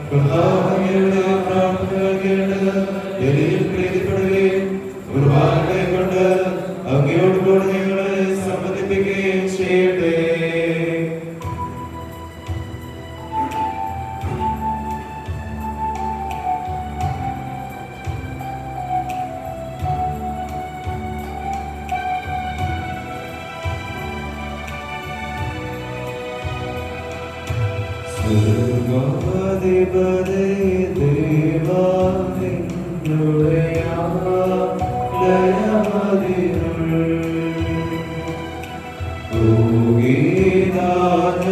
കർത്താവിന്റെ പ്രാർത്ഥന കേട്ട് എലിയിൽ പ്രീതിപ്പെടുകയും കുർബാനകളെ കൊണ്ട് അങ്ങയോട് കൂടെ ഞങ്ങളെ സംബന്ധിപ്പിക്കുകയും ചെയ്യട്ടെ. സർവാധിപതി ദേവാ നിന്നുടയാ ലയമതിരുൾ ഭൂഗീതാന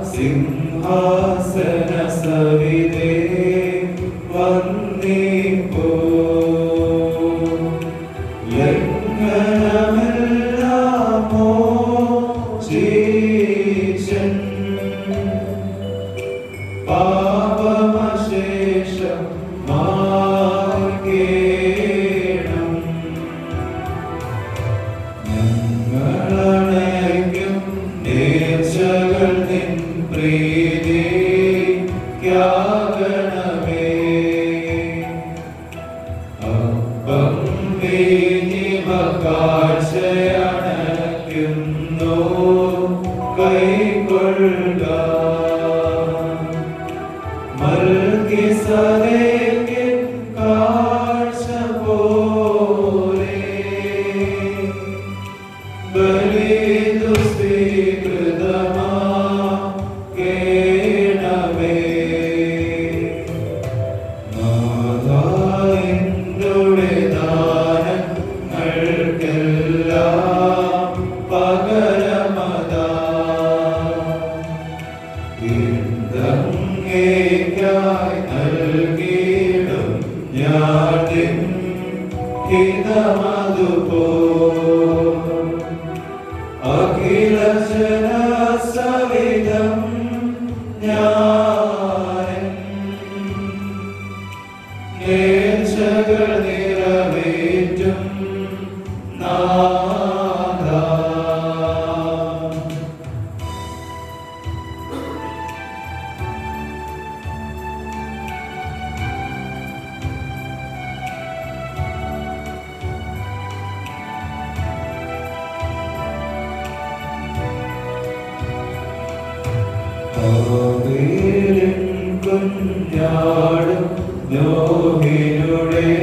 സിംഹാസന സവിതേ വന്ദിപ്പോ ലംഘനമെല്ലാമോ ജീശൻ പാപമശേഷം മാർഗേണം ഞങ്ങളണയ്ക്കും നേർച്ചകൾ നിൻ പ്രീതിക്കാകണമേ. അപ്പം വീഞ്ഞിമ കാഴ്ചയണയ്ക്കുന്നു കൈക്കൊള്ളുക. മൽക്കിസദേക്കിൻ കാഴ്ച പോലെ ബലിതു സ്വീകൃതമാകണമേ. നാഥാ നിന്നുടെ ദാനങ്ങൾക്കെല്ലാം പകരമതാ ായി നൽകിയിടും ഞാനും ഹിതമതുപോ അഖില ജനസവിധം ഞാൻ നേർച്ചകൾ നിറവേറ്റും നാഥാ. കുഞ്ഞാടും നോഹിനുടെ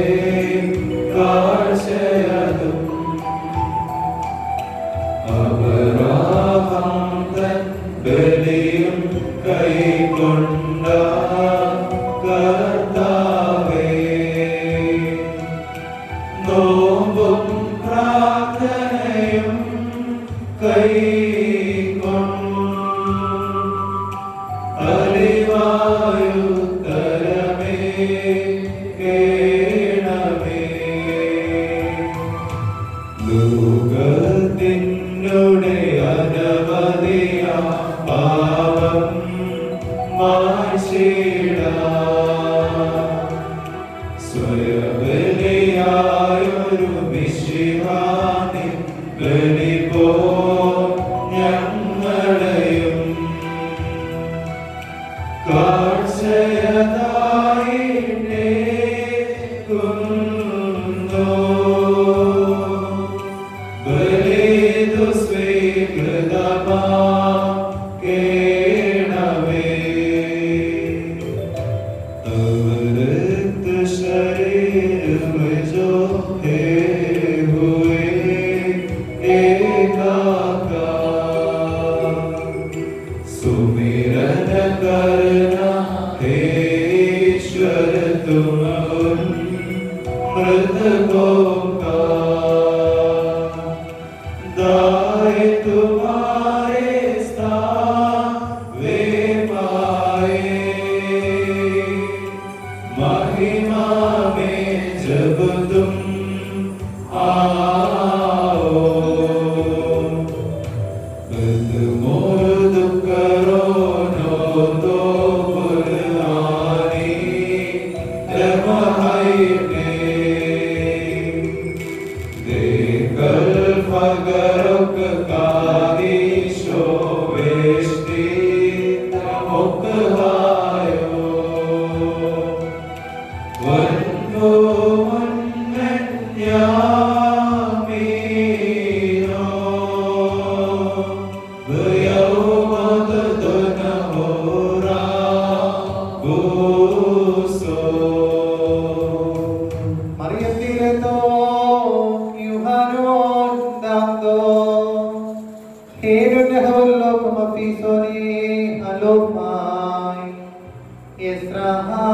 കാഴ്ചയതും അബ്രാഹാം തൻ ബലിയും കൈക്കൊണ്ട കർത്താവേ നോമ്പും പ്രാർത്ഥനയും അലിവായുത്തരമേ കേണമേ. ലോകത്തിനുടെ അനവധിയ പാപം മായ്ച്ചിടാൻ സ്വയബലിയായൊരു മിശിഹാനിൻ ബലി പോൽ ഞങ്ങളെയും കാഴ്ചയതായിട്ടേക്കുന്നു. ബലിതു സ്വീകൃതമാകണമേ. തവ രക്ത ശരീരം जो है हुए एकाकार सुमिरन करना हे ईश्वर तुम उन मृतकों का दाए तुम्हारे स्थान वे पाए महिमा में जब तुम आओ मोर दुख करो नो तो Alomai Israha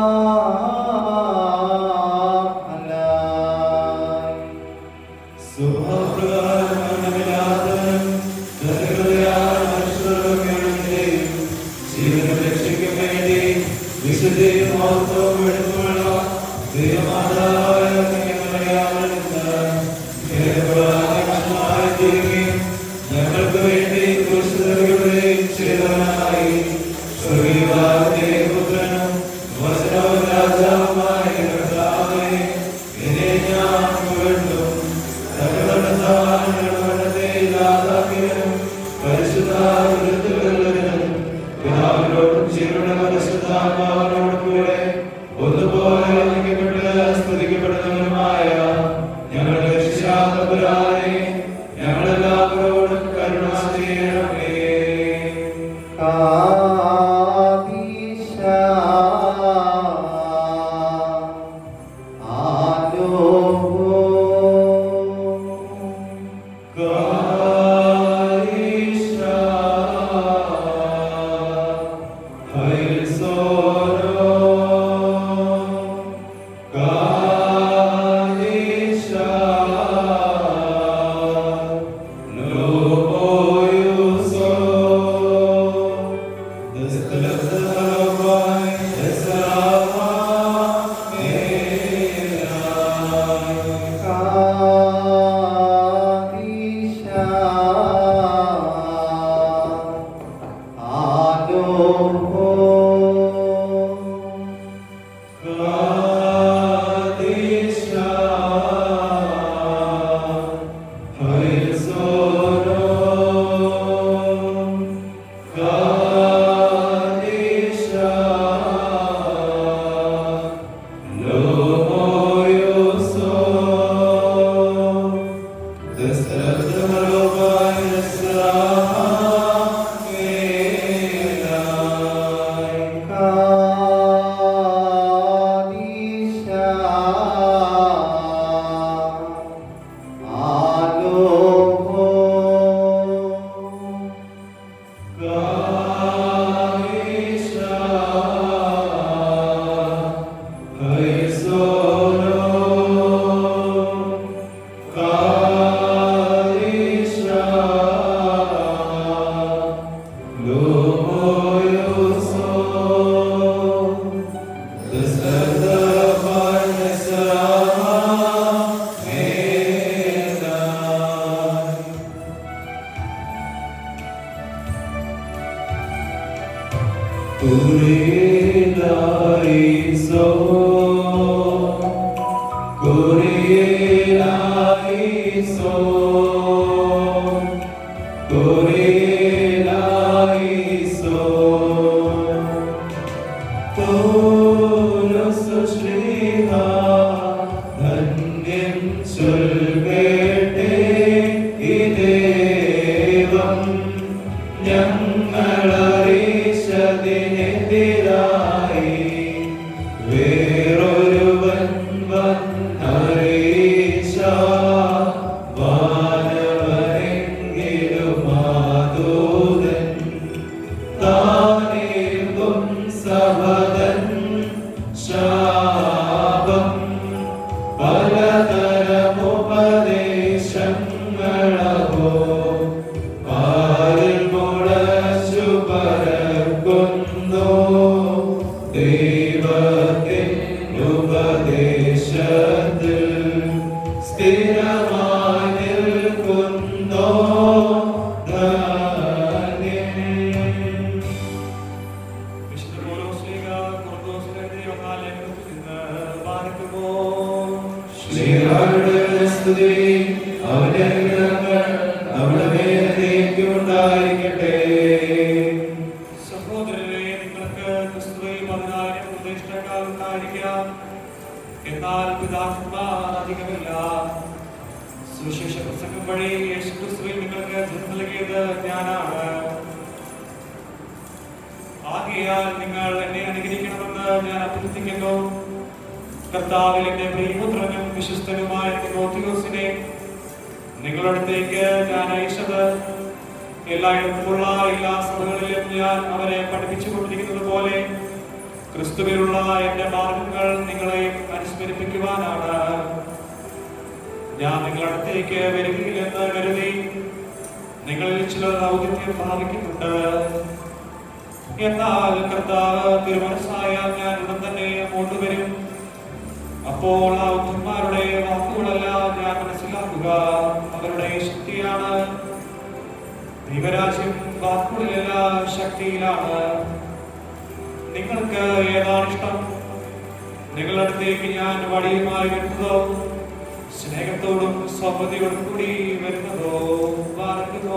Alai സുഭാപ്രകാരമില്ലാതെ ജീവനെ രക്ഷിക്കാൻ വേണ്ടി വിശുദ്ധിയും മഹത്വവും എടുത്തുള്ള ദൈവമാതാവായ ഞങ്ങൾക്ക് വേണ്ടി കുരിശുതകളുടെയും ചെയ്തവനായി സ്വർഗീയവാദത്തെ പുത്രനും വചനവും രാജാവുമായ കർത്താവേ, എന്നെ ഞാൻ പുകഴ്ത്തും. തങ്ങളുടെ ഇല്ലാതാക്കിയവനും പരിശുദ്ധ പിതാവിനോടും ജീവനുള്ള പരിശുദ്ധാത്മാവിനോടും കൂടെ ഒന്നുപോലെ വന്ദിക്കപ്പെട്ട് സ്തുതിക്കപ്പെടുന്നവനുമായ ഞങ്ങളുടെ രക്ഷിതാതമ്പുരാനെ, ഞങ്ങളെല്ലാവരോടും കരുണ ചെയ്യണമേ. എല്ലായിടത്തുമുള്ള എല്ലാ സഭകളിലും ഞാൻ അവരെ പഠിപ്പിച്ചുകൊണ്ടിരിക്കുന്നത് പോലെ ക്രിസ്തുവിലുള്ള എന്റെ മാർഗങ്ങൾ നിങ്ങളെ അനുസ്മരിപ്പിക്കുവാനാണ്. ഞാൻ നിങ്ങളടുത്തേക്ക് വരികയില്ലെന്ന് കരുതി നിങ്ങളിൽ ചിലർ ഔദിത്യം ഭാവിക്കുന്നുണ്ട്. എന്നാൽ കർത്താവ് തിരുമനസ്സായാൽ ഞാൻ ഉടൻ തന്നെ അങ്ങോട്ട് വരും. അപ്പോൾ ഔദ്യന്മാരുടെ വാക്കുകളെല്ലാം ഞാൻ മനസ്സിലാക്കുക. അവരുടെ ശക്തിയാണ്. ദൈവരാജ്യം വാക്കുകളിലല്ല, ശക്തിയിലാണ്. നിങ്ങൾക്ക് ഏതാണ് ഇഷ്ടം? നിങ്ങളുടെ അടുത്തേക്ക് ഞാൻ വടിയുമായി വരുന്നതോ സ്നേഹത്തോടും സൗമ്യതയോടും കൂടി വരുന്നതോ? വാർക്കുന്നോ?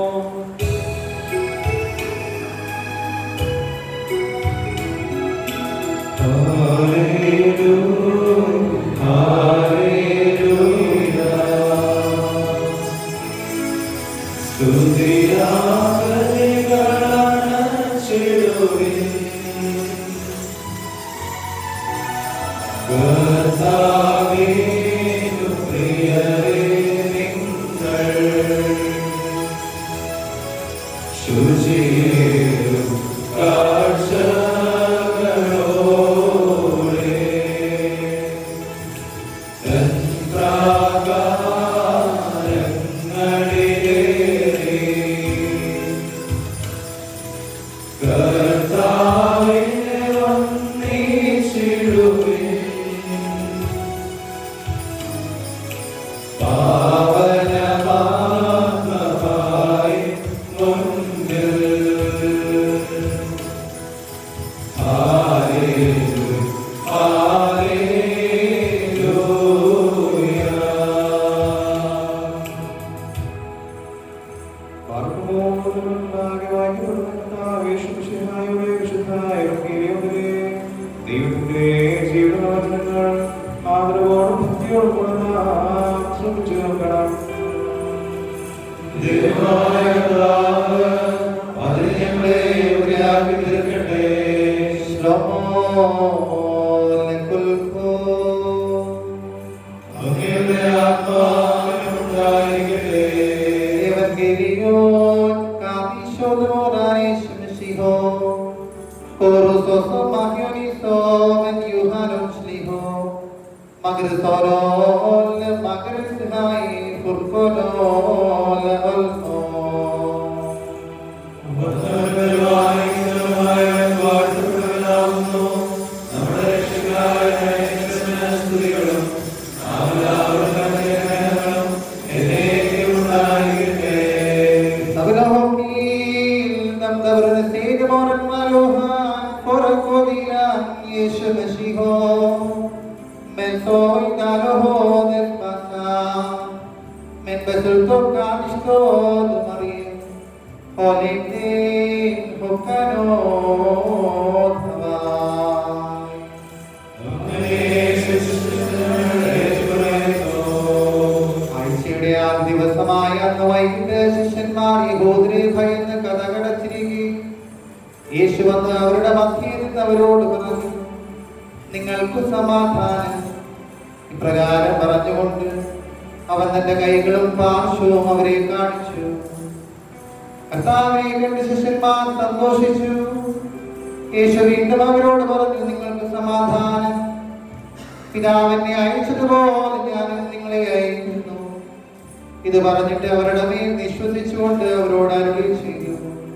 ഇത് പറഞ്ഞിട്ട് അവരുടെ മേൽ വിശ്വസിച്ചുകൊണ്ട് അവരോട് അരുളി ചെയ്തു,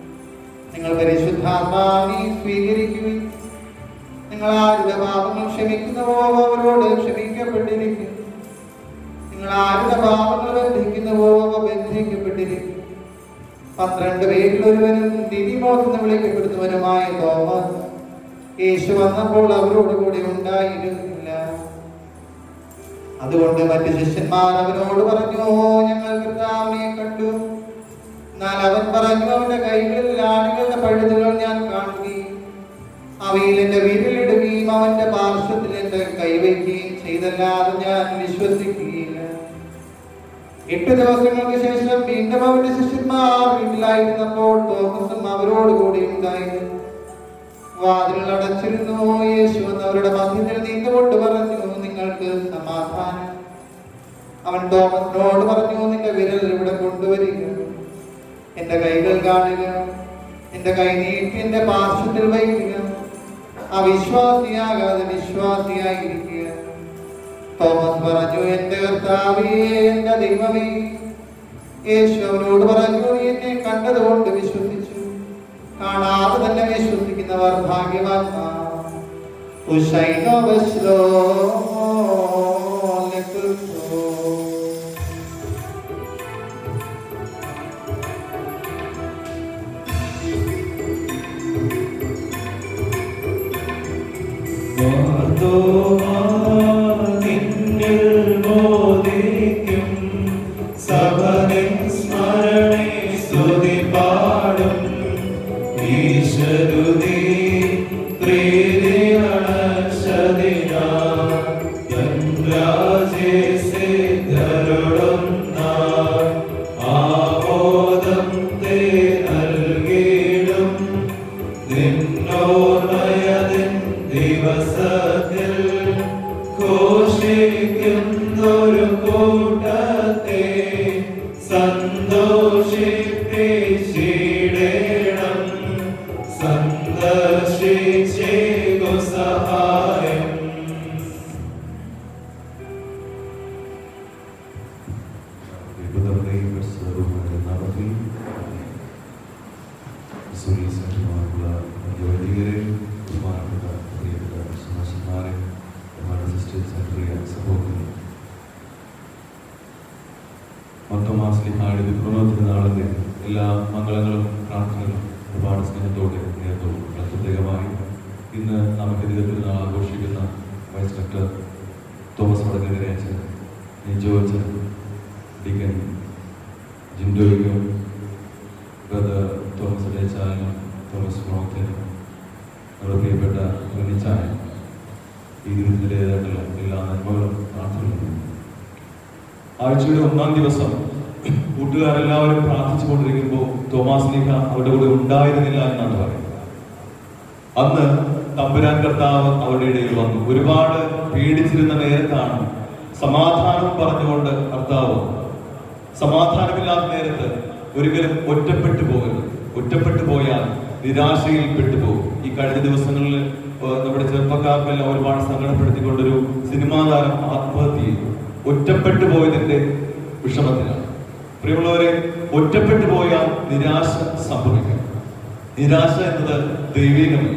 നിങ്ങൾ പരിശുദ്ധാത്മാവിനെ സ്വീകരിക്കുകയും നിങ്ങൾ ആരുടെ പാപങ്ങൾ ക്ഷമിക്കുന്നുവോ അവരോട് ക്ഷമിക്കപ്പെട്ടിരിക്കും, നിങ്ങൾ ആരുടെ പാപങ്ങൾ ബന്ധിക്കുന്നുവോ അവ ബന്ധിക്കപ്പെട്ടിരിക്കും. 12 പേരിൽ ഒരുവനും ദിദിമോസ് എന്ന് വിളിക്കപ്പെടുന്നവനുമായ തോമസ് യേശു വന്നപ്പോൾ അവരോട് കൂടി ഉണ്ടായിരുന്നില്ല. അതുകൊണ്ട് മറ്റു ശിഷ്യന്മാർ അവനോട് പറഞ്ഞു, ഞങ്ങൾ കർത്താവിനെ കണ്ടു. എന്നാൽ അവൻ പറഞ്ഞു, അവന്റെ കൈകളിൽ ആണികളുടെ പഴുതുകൾ ഞാൻ കാണുകയും അവയിൽ എന്റെ വിരലിടുകയും അവന്റെ പാർശ്വത്തിൽ എന്റെ കൈവയ്ക്കുകയും ചെയ്തല്ലാതെ ഞാൻ വിശ്വസിക്കുകയില്ല. 8 ദിവസങ്ങൾക്ക് ശേഷം വീണ്ടും അവന്റെ ശിഷ്യന്മാർ വീട്ടിലായിരുന്നപ്പോൾ തോമസും അവരോട് കൂടി ഉണ്ടായിരുന്നു. വാതിലുകൾ അടച്ചിരുന്നു. യേശു അവരുടെ മധ്യത്തിൽ നിന്നുകൊണ്ട് പറഞ്ഞു, നിങ്ങൾക്ക് സമാധാനം. അവൻ തോമസിനോട് പറഞ്ഞു, നിന്റെ വിരൽ ഇവിടെ കൊണ്ടുവരിക. എന്റെ കൈകൾ കാണുക, എന്റെ കൈ നീട്ടി എന്റെ പാർശ്വത്തിൽ വയ്ക്കുക. അവിശ്വാസിയാകാതെ വിശ്വാസിയായിരിക്കുക. തോമസ് പറഞ്ഞു, എന്റെ കർത്താവേ, എന്റെ ദൈവമേ. യേശു അവനോട് പറഞ്ഞു, എന്നെ കണ്ടതുകൊണ്ട് വിശ്വസിച്ചു, കാണാതെ തന്നെ വിശ്വസിക്കുന്നവർ ഭാഗ്യവാന്മാർ. എല്ലാ മംഗളങ്ങളും പ്രാർത്ഥനകളും ഒരുപാട് സ്നേഹത്തോടെ നേർന്നു. പ്രത്യേകമായി ഇന്ന് നമുക്ക് തിരുനാൾ ആഘോഷിക്കുന്ന വൈസ് ഡോക്ടർ തോമസ് വടക്കനെതിരെ ജോർജ് ഡിക്കൻ ജിൻഡോയ്ക്കും ബ്രദർ തോമസ് ഡേച്ചാനും തോമസ് മോഹത്തിനും നമ്മുടെ പ്രിയപ്പെട്ട റനിച്ചാനും ഈ ദിനത്തിൻ്റെതായിട്ടുള്ള എല്ലാ നന്മകളും പ്രാർത്ഥനകളും. ആഴ്ചയുടെ 1-ാം ദിവസം കൂട്ടുകാരെല്ലാവരും പ്രാർത്ഥിച്ചുകൊണ്ടിരിക്കുമ്പോൾ തോമാസ് ലീഹ അവരുടെ കൂടെ ഉണ്ടായിരുന്നില്ല എന്നാണ് പറയുന്നത്. അന്ന് തമ്പുരാൻ കർത്താവ് അവരുടെ ഇടയിൽ വന്നു. ഒരുപാട് പേടിച്ചിരുന്ന നേരത്താണ് സമാധാനം പറഞ്ഞുകൊണ്ട് കർത്താവ്. സമാധാനമില്ലാത്ത നേരത്ത് ഒരിക്കലും ഒറ്റപ്പെട്ടു പോകരുത്. ഒറ്റപ്പെട്ടു പോയാൽ നിരാശയിൽ പെട്ടുപോകും. ഈ കഴിഞ്ഞ ദിവസങ്ങളിൽ നമ്മുടെ ചെറുപ്പക്കാർക്കെല്ലാം ഒരുപാട് സങ്കടപ്പെടുത്തിക്കൊണ്ടൊരു സിനിമാ താരം ആത്മഹത്യ ചെയ്തു. ഒറ്റപ്പെട്ടു പോയതിന്റെ വിഷമത്തിലാണ്. പ്രിയമുള്ളവരെ, ഒറ്റപ്പെട്ടു പോയാൽ നിരാശ സംഭവിക്കും. നിരാശ എന്നത് ദൈവികമല്ല.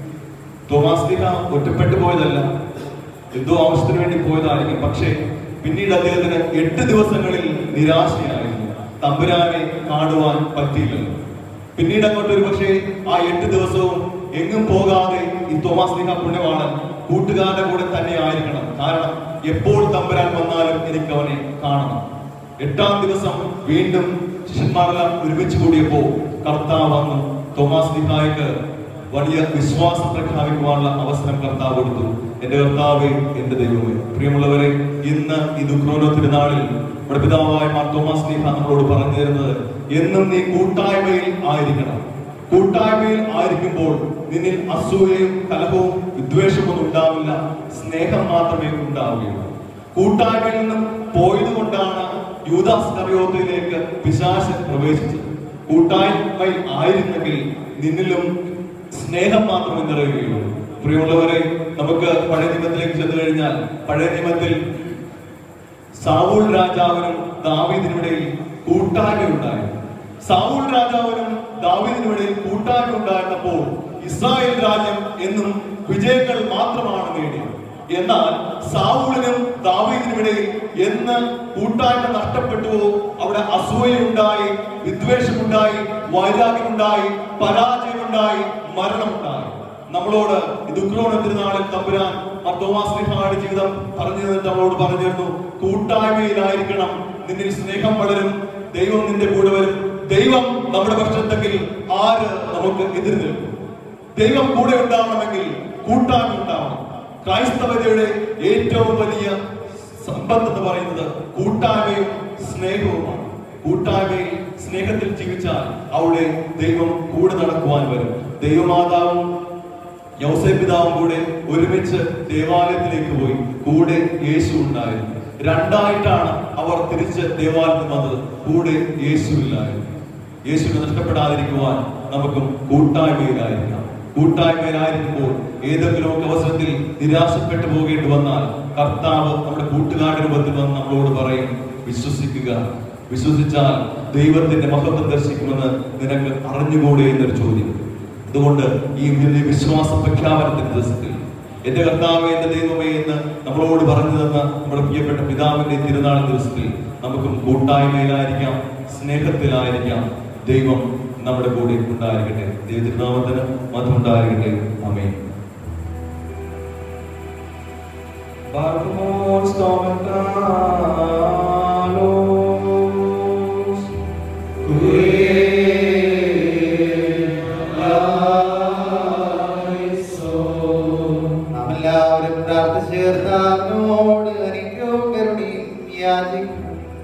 തോമാസ് ലീഹ ഒറ്റപ്പെട്ടു പോയതല്ല, എന്തോ ആവശ്യത്തിന് വേണ്ടി പോയതായിരിക്കും. പക്ഷേ പിന്നീട് അദ്ദേഹത്തിന് 8 ദിവസങ്ങളിൽ നിരാശയായിരുന്നു. തമ്പുരാനെ കാണുവാൻ പറ്റിയില്ലല്ലോ. പിന്നീട് അങ്ങോട്ട് ഒരു പക്ഷേ ആ 8 ദിവസവും എങ്ങും പോകാതെ ഈ തോമാസ് ലീഹ പുണ്യവാളൻ കൂട്ടുകാരുടെ കൂടെ തന്നെ ആയിരിക്കണം. കാരണം എപ്പോൾ തമ്പുരാൻ വന്നാലും എനിക്ക് അവനെ കാണണം. 8-ാം ദിവസം വീണ്ടും ശിഷ്യന്മാരെല്ലാം ഒരുമിച്ച് കൂടിയപ്പോ കർത്താവ് വന്നു. തോമാസ് ലീഹായ്ക്ക് വലിയ വിശ്വാസം പ്രഖ്യാപിക്കുവാനുള്ള അവസരം കർത്താവ് കൊടുത്തു. എന്റെ കർത്താവേ, എന്റെ ദൈവമേ. പ്രിയമുള്ളവരെ, ഇന്ന് ഈ ദുഃഖ്രോനോ തിരുനാളിൽ നമ്മുടെ പിതാവായ മാർ തോമാസ് ലീഹ നമ്മളോട് പറഞ്ഞു തരുന്നത്, എന്നും നീ കൂട്ടായ്മയിൽ ആയിരിക്കണം. കൂട്ടായ്മയിൽ ആയിരിക്കുമ്പോൾ നിന്നിൽ അസൂയയും കലഹവും വിദ്വേഷമൊന്നും ഉണ്ടാവില്ല, സ്നേഹം മാത്രമേ ഉണ്ടാവുകയുള്ളൂ. കൂട്ടായ്മയിൽ നിന്നും പോയതുകൊണ്ടാണ് യൂദാസ് കറിയോത്തയിലേക്ക് പിശാച് പ്രവേശിച്ചത്. കൂട്ടായ്മയിൽ ആയിരുന്നെങ്കിൽ നിന്നിലും സ്നേഹം മാത്രമേ നിറയുകയുള്ളൂ. പ്രിയമുള്ളവരെ, നമുക്ക് പഴയ നിയമത്തിലേക്ക് ചെന്നു കഴിഞ്ഞാൽ പഴയ നിയമത്തിൽ സാവൂൾ രാജാവിനും ദാവീദിനുമിടയിൽ കൂട്ടായ്മ ഉണ്ടായിരുന്നു. സാവൂൾ രാജാവിനും ദാവീദിനുമിടയിൽ കൂട്ടായ്മ ഉണ്ടായിരുന്നപ്പോൾ ഇസ്രായേൽ രാജ്യം എന്നും വിജയങ്ങൾ മാത്രമാണ് നേടിയത്. എന്നാൽ സാവൂളിനും ദാവീദിനുമിടയിൽ എന്ന് കൂട്ടായ്മ നഷ്ടപ്പെട്ടുവോ അവിടെ അസൂയയുണ്ടായി, വിദ്വേഷമുണ്ടായി, വൈരാഗ്യമുണ്ടായി, പരാജയമുണ്ടായി, മരണമുണ്ടായി. നമ്മളോട് ഈ ദുഃഖ്രോണ തിരുനാളിൽ തമ്പുരാൻ തോമാസ് ലീഹായുടെ ജീവിതം പറഞ്ഞു തന്നിട്ട് നമ്മളോട് പറഞ്ഞിരുന്നു, കൂട്ടായ്മയിലായിരിക്കണം, നിന്നിൽ സ്നേഹം വളരും, ദൈവം നിന്റെ കൂടെ വരും. ദൈവം നമ്മുടെ പക്ഷത്തെങ്കിൽ ആര് നമുക്ക് എതിര് നിൽക്കും? ദൈവം കൂടെ ഉണ്ടാവണമെങ്കിൽ കൂട്ടായ്മ ഉണ്ടാവണം. ക്രൈസ്തവതയുടെ ഏറ്റവും വലിയ സമ്പത്ത് എന്ന് പറയുന്നത് കൂട്ടായ്മയും സ്നേഹവുമാണ്. കൂട്ടായ്മയിൽ സ്നേഹത്തിൽ ജീവിച്ചാൽ അവിടെ ദൈവം കൂടെ നടക്കുവാൻ വരും. ദൈവമാതാവും യൗസേപ്പ് പിതാവും കൂടെ ഒരുമിച്ച് ദേവാലയത്തിലേക്ക് പോയി. കൂടെ യേശു ഉണ്ടായിരുന്നു. രണ്ടായിട്ടാണ് അവർ തിരിച്ച് ദേവാലയത്തിൽ വന്നത്. കൂടെ യേശു ഇല്ലായിരുന്നു. യേശുവിനെ നഷ്ടപ്പെടാതിരിക്കുവാൻ നമുക്കും കൂട്ടായ്മയിലായിരിക്കാം. കൂട്ടായ്മയിലായിരിക്കുമ്പോൾ ഏതെങ്കിലുമൊക്കെ അവസരത്തിൽ നിരാശപ്പെട്ടു പോകേണ്ടി വന്നാൽ കർത്താവ് നമ്മുടെ കൂട്ടുകാരുടെ രൂപത്തിൽ വന്ന് നമ്മളോട് പറയും, വിശ്വസിക്കുക, വിശ്വസിച്ചാൽ ദൈവത്തിന്റെ മഹത്വം ദർശിക്കുമെന്ന് നിനക്ക് അറിഞ്ഞുകൂടെ എന്നൊരു ചോദ്യം. അതുകൊണ്ട് ഈ വിശ്വാസ പ്രഖ്യാപനത്തിന്റെ ദിവസത്തിൽ എന്റെ കർത്താവേ, എന്റെ ദൈവമേ എന്ന് നമ്മളോട് പറഞ്ഞു തന്ന നമ്മുടെ പ്രിയപ്പെട്ട പിതാവിന്റെ തിരുനാൾ ദിവസത്തിൽ നമുക്കും കൂട്ടായ്മയിലായിരിക്കാം, സ്നേഹത്തിലായിരിക്കാം. ദൈവം നമ്മുടെ കൂടെ ഉണ്ടായിരിക്കട്ടെ. ദൈവത്തിരുനാമത്തിന് മതം ഉണ്ടായിരിക്കട്ടെ. ആമേൻ. നാമെല്ലാവരും പ്രാർത്ഥിച്ചേർന്നോട് അനുഗ്രഹവും കരുണയും യാചിക്കും.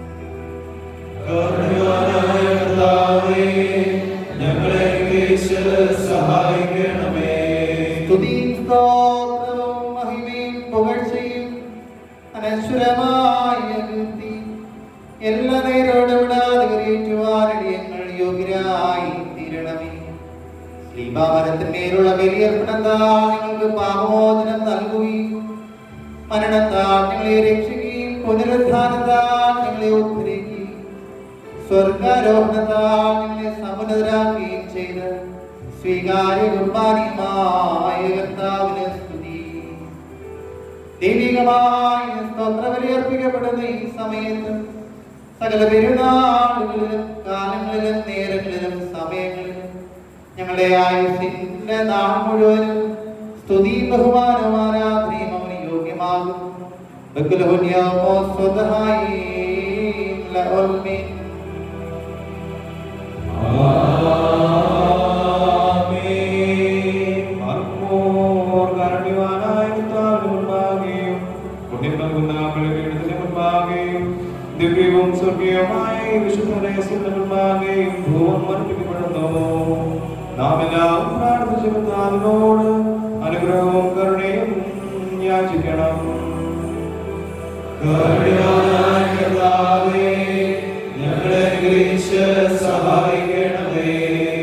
ഞങ്ങളെ സഹായിക്കണമേ. സ്തുതിയും സ്തോത്രവും മഹിമയും പുകഴ്ചയും അനശ്വരമായ കീർത്തി എല്ലാ നേരോടും വിടാതെ കരയേറ്റുവാനടിയങ്ങൾ യോഗ്യരായി തീരണമേ. ശ്രീഭാവനത്തിന്മേലുള്ള ബലിയർപ്പണത്താൽ ഞങ്ങൾക്ക് പാപമോചനം നൽകുകയും മരണത്താൽ ഞങ്ങളെ രക്ഷിക്കുകയും പുനരുദ്ധാനത്താൽ ഞങ്ങളെ ഉദ്ധരിക്കുകയും സ്വർഗാരോഹണത്താൽ ഞങ്ങളെ സമുന്നതരാക്കുകയും ചെയ്ത് സ്വീകാര്യ കുർബാനയുമായ കർത്താവിന് സ്തുതി. ദൈവികമായ സ്തോത്രബലി അർപ്പിക്കപ്പെടുന്ന ഈ സമയത്ത് സകല പെരുന്നാളുകളിലും കാലങ്ങളിലും നേരങ്ങളിലും സമയങ്ങളിലും ഞങ്ങളുടെ ആയുസ്സിന്റെ നാൾ മുഴുവനും സ്തുതിയും ബഹുമാനവും ആരാധനയും അവന് യോഗ്യമാകും. ദിവ്യവും സ്വർഗീയവുമായ വിശുദ്ധരഹസ്യങ്ങളുമാകെയും ഭൂമം അർപ്പിക്കപ്പെടുന്നു. നാം എല്ലാവരും പ്രാർത്ഥിച്ച കർത്താവിനോട് അനുഗ്രഹവും കരുണയും യാചിക്കണം. ഞങ്ങളെ സഹായിക്കണമേ.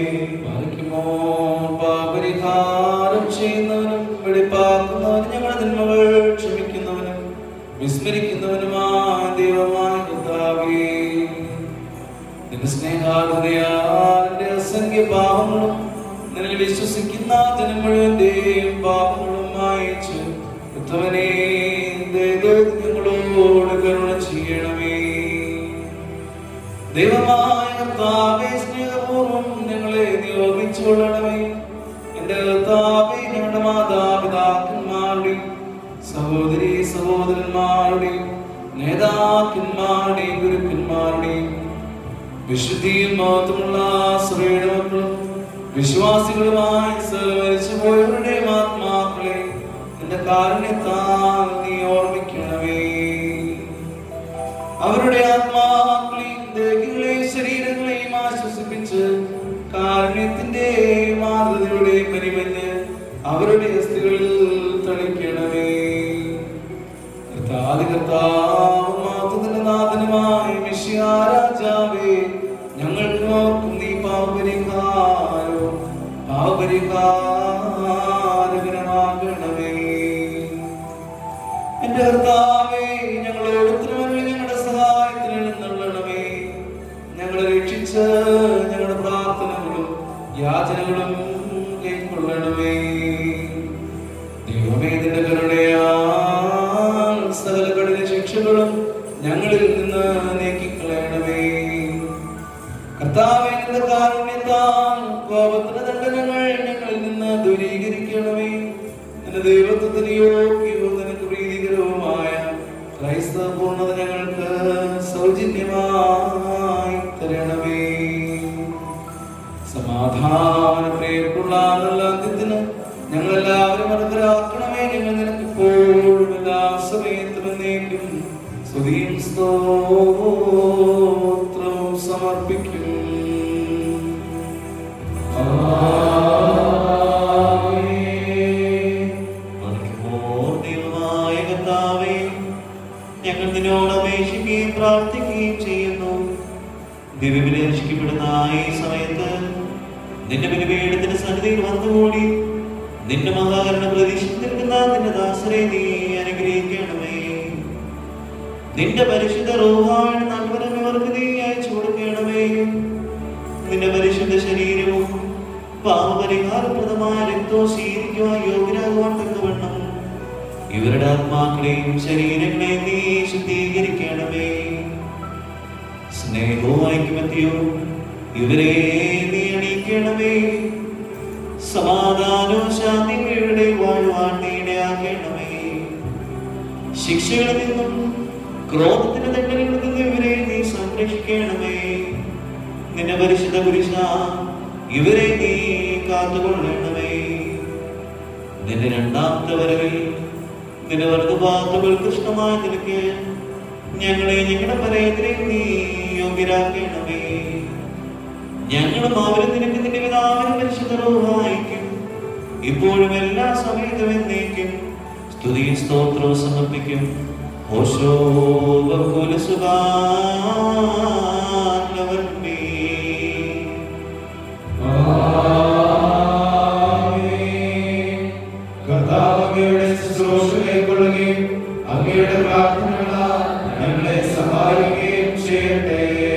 പാപരിഹാരം ചെയ്യുന്നവനും വെളിപ്പാക്കുന്നവനും ഞങ്ങളുടെ തിന്മകൾ ക്ഷമിക്കുന്നവനും വിസ്മരിക്കുന്നവനുമായ ദൈവമായ കർത്താവേ, നിന്റെ സ്നേഹാർദ്രതയാൽ അസംഖ്യ പാപങ്ങളും നിന്നിൽ വിശ്വസിക്കുന്ന ജനം മുഴുവന്റെയും പാപങ്ങളും മായിച്ച് ഉത്തമനേ ഞങ്ങളോട് കരുണ ചെയ്യണമേ. ദൈവമായ കർത്താവേ, സ്നേഹപൂർവ്വം ഞങ്ങളെ നിയോഗിച്ചു കൊള്ളണമേ. എന്റെ കർത്താവേ, ഞങ്ങളുടെ മാതാപിതാക്കന്മാരുടെയും സഹോദരി സഹോദരന്മാരുടെയും നേതാക്കന്മാരുടെയും ഗുരുക്കന്മാരുടെയും വിശുദ്ധിയും മഹത്വമുള്ള സഭയുടെ മക്കളും വിശ്വാസികളുമായി മരിച്ചു പോയവരുടെയും ആത്മാക്കളെ നിന്റെ കാരുണ്യത്താൽ നീ ഓർമ്മിക്കണമേ. അവരുടെ ആത്മാക്കളെയും ദേഹികളെയും ശരീരങ്ങളെയും ആശ്വസിപ്പിച്ച് കാരുണ്യത്തിന്റെ മാതൃകയുടെ പരിമഞ്ഞ് അവരുടെ അസ്ഥികളിൽ തളിക്കണമേ. നാഥനുമായ മിശിഹാ രാജാവേ, ഞങ്ങൾക്ക് ഓർക്കും നീ പാപപരിഹാരകരമാകണമേ. എന്റെ കർത്താവേ, ഞങ്ങളോട് ഉത്തരവരുളി ഞങ്ങളുടെ സഹായത്തിന് എഴുന്നള്ളണമേ. ഞങ്ങളെ രക്ഷിച്ച് ഞങ്ങളുടെ പ്രാർത്ഥനകളും യാചനകളും കൈക്കൊള്ളണമേ. ദൈവമേ, നിന്റെ കരുണയാൽ സകല കഠിന ശിക്ഷകളും ഞങ്ങളിൽ നിന്ന് നീക്കിക്കളയണമേ. കർത്താവേ, നിന്റെ കാരുണ്യത്താൽ കോപത്തിന്റെ ദണ്ഡനങ്ങൾ ഞങ്ങളിൽ നിന്ന് ദൂരീകരിക്കണമേ. നിന്റെ ദൈവത്വത്തിന് യോഗ്യവും നിനക്ക് പ്രീതികരവുമായ ക്രൈസ്തവ പൂർണ്ണത ഞങ്ങൾക്ക് സൗജന്യമായി തരണമേ. സമാധാന പ്രിയക്കുള്ള നല്ല അന്ത്യത്തിന് ഞങ്ങളെല്ലാവരും അനുഗ്രഹിക്കണമേ. ഞങ്ങൾ നിനക്ക് ഇപ്പോഴും എല്ലാ സമയത്തും എന്നേക്കും സ്തുതിയും സ്തോത്രവും സമർപ്പിക്കും. ദൈവമായ കർത്താവേ, ഞങ്ങൾ നിന്നോട് അപേക്ഷിക്കുകയും പ്രാർത്ഥിക്കുകയും ചെയ്യുന്നു. ദിവ്യബലി രക്ഷിക്കപ്പെടുന്ന ഈ സമയം നിന്റെ മഹാകരണ പ്രതീക്ഷിച്ച് നിൽക്കുന്ന നിന്റെ ദാസരെ നീ അനുഗ്രഹിക്കണമേ. നിന്റെ പരിശുദ്ധ റൂഹായുടെ നൽവരമവർക്ക് നീ അയച്ചു കൊടുക്കണമേ. നിന്റെ പരിശുദ്ധ ശരീരവും പാപപരിഹാരപ്രദമായ രക്തവും സ്വീകരിക്കുവാൻ യോഗ്യരാകുവാൻ തക്കവണ്ണം ഇവരുടെ ആത്മാക്കളെയും ശരീരങ്ങളെയും നീ ശുദ്ധീകരിക്കണമേ. സ്നേഹവും ഐക്യമത്യവും ഇവരെ നീ അണിയിക്കണമേ. സമാധാനവും ശാന്തിയും ഇവരുടെ വാഴുവാൻ നീ ഇടയാക്കണമേ. ശിക്ഷകളിൽ നിന്നും ക്രോധത്തിന്റെ ദണ്ഡനങ്ങളിൽ നിന്നും ഇവരെ നീ സംരക്ഷിക്കണമേ. നിന്റെ പരിശുദ്ധ പുരുഷ ഇവരെ നീ കാത്തുകൊള്ളണമേ. നിന്റെ രണ്ടാമത്തെ വരവിൽ നിന്റെ വർദ്ധപാതകൾ കൃഷ്ണമായ നിനക്ക് ഞങ്ങളെ ഞങ്ങളുടെ പരയത്തിനെ നീ യോഗ്യരാക്കണമേ. ഞങ്ങളും അവരും നിനക്ക് നിന്റെ പിതാവിനും പരിശുദ്ധ റൂഹായിക്കും ഇപ്പോഴും എല്ലാ സമയത്തും എന്നേക്കും സ്തുതിയും സ്തോത്രവും സമർപ്പിക്കും. ഓശോ ബഹുല സുബാനവർമേ. കർത്താവയുടെ ശുശ്രൂഷകൾക്കൊള്ളുകയും അങ്ങയുടെ പ്രാർത്ഥനകളാൽ ഞങ്ങളെ സഹായിക്കുകയും ചെയ്യട്ടെ.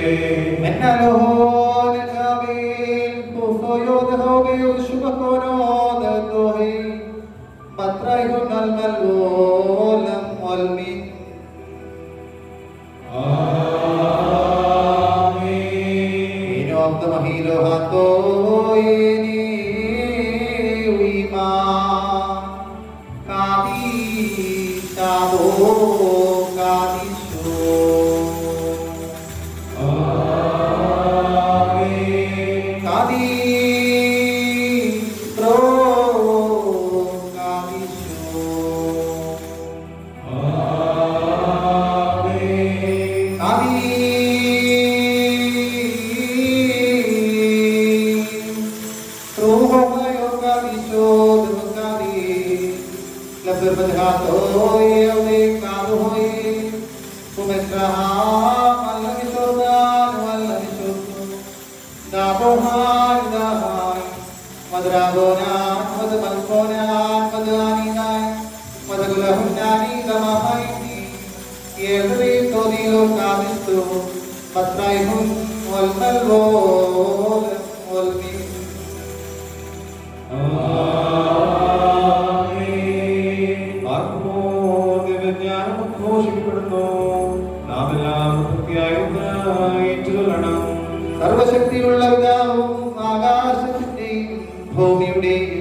സർവശക്തിയുള്ള പിതാവും ആകാശത്തിന്റെയും ഭൂമിയുടെയും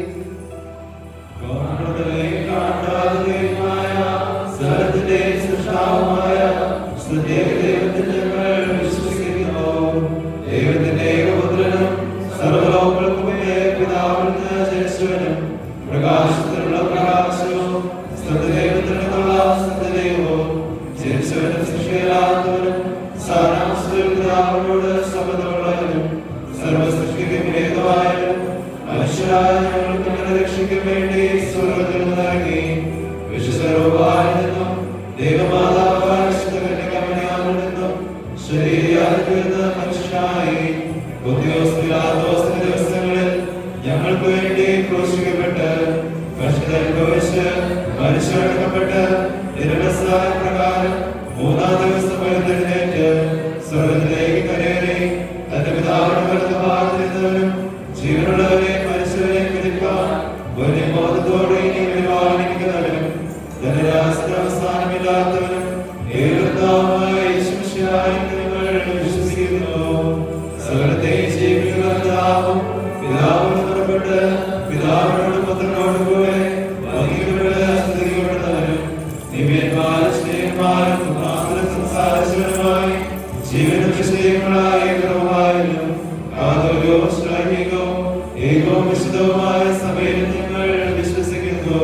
ദൈവത്തിന്റെ ഏകപുത്രനും സർവ്വലോകങ്ങൾക്കുമേ പിതാവിന് ജനിച്ചവനും പ്രകാശത്തിലുള്ള പ്രകാശവും സത്യദൈവത്തിനുള്ള സത്യദൈവവും ജനിച്ചവനും സൃഷ്ടിയിലാത്തവനും സാരാംശത്തിൽ പിതാവിനോട് സമതമുള്ളവനും സർവസൃഷ്ടിക്കും ഹേതുവായവനും മനുഷ്യരായ ഞങ്ങൾക്ക് ഞങ്ങളെ രക്ഷിക്കാൻ വേണ്ടി സ്വർഗ്ഗത്തിൽ നിന്നിറങ്ങി വിശുദ്ധരൂപത്തിൽ നിന്നും ദൈവമാതാവായ ശുദ്ധകന്യകമറിയാമിൽ നിന്നും ശരീരയായിരുന്ന മനുഷ്യനായി പിലാത്തോസിന്റെ ദിവസങ്ങളിൽ ഞങ്ങൾക്ക് വേണ്ടി ക്രൂശിക്കപ്പെട്ട് കഷ്ടമനുഭവിച്ച് മരിച്ചടക്കപ്പെട്ട് നിരവസായ പ്രകാരം മൂന്നാം ദിവസം എഴുന്നേറ്റ് സ്വർഗ്ഗത്തിലേക്ക് കയറി തന്റെ പിതാവിന്റെ വലതുഭാഗത്തിരുന്നവനും ജീവനുള്ളവരെ മരിച്ചവരെ വിധിക്കാൻ വലിയ ബോധത്തോടെ ഇനി പരിപാലിക്കുന്നവനും ധനരാശിയുടെ അവസാനമില്ലാത്തവനും ഏകർത്താവുമായ യേശുമിശിഹായിൽ ഞങ്ങൾ വിശ്വസിക്കുന്നു. സകലത്തെയും ജീവിക്കുന്ന പിതാവും പിതാവിനോട് പുറപ്പെട്ട് പിതാവിനോട് പുത്രനോട് കൂടെ വഹിക്കപ്പെട്ട് സ്തുതിക്കപ്പെടുന്നവനും ദിവ്യന്മാരും സ്നേഹന്മാരും മാത്രം സംസാരിച്ചവനുമായി ജീവനും വിശുദ്ധിയുമായ ഏകവുമായും കാതോലികവും ശ്ലൈഹികവും ഏകവും വിശുദ്ധവുമായ സഭയിൽ ഞങ്ങൾ വിശ്വസിക്കുന്നു.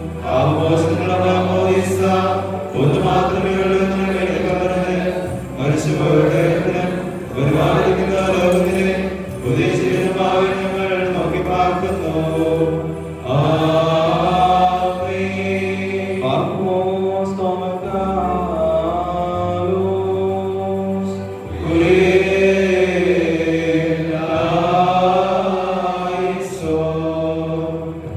ഒന്ന് മാത്രമേ ഉള്ളൂ മരിച്ചുപോയവരുടെ പരിപാലിക്കുന്ന ലോകത്തിലെ പുതിയ ജീവിതമായി ഞങ്ങൾ നോക്കി പാർക്കുന്നു.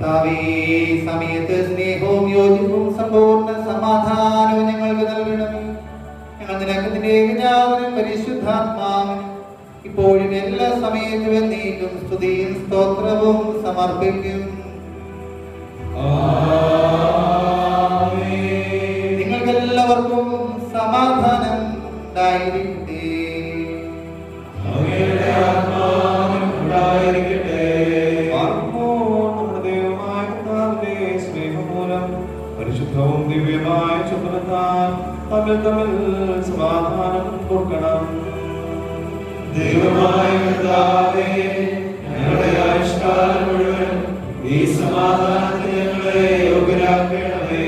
കർത്താവേ, സമയത്ത് സ്നേഹവും യോജിപ്പും സമ്പൂർണ്ണ സമാധാനവും ഞങ്ങൾക്ക് നൽകണമേ. ഞങ്ങൾ നിനക്ക് നിന്റെ ഏകജാതനും പരിശുദ്ധാത്മാവിനും ഇപ്പോഴും എല്ലാ സമയത്തും എന്നേക്കും സ്തുതിയും സ്തോത്രവും സമർപ്പിക്കും. നിങ്ങൾക്കെല്ലാവർക്കും സമാധാനം ഉണ്ടായിരിക്കട്ടെ. പരിശുദ്ധവും ദിവ്യമായ ചുമത്താൻ തമ്മിൽ തമ്മിൽ സമാധാനം കൊടുക്കണം. ദൈവമായ കർത്താവേ, ഞങ്ങളുടെ ആയുഷ്കാലം മുഴുവൻ ഈ സമാധാനത്തിന് ഞങ്ങളെ യോഗ്യരാക്കണമേ.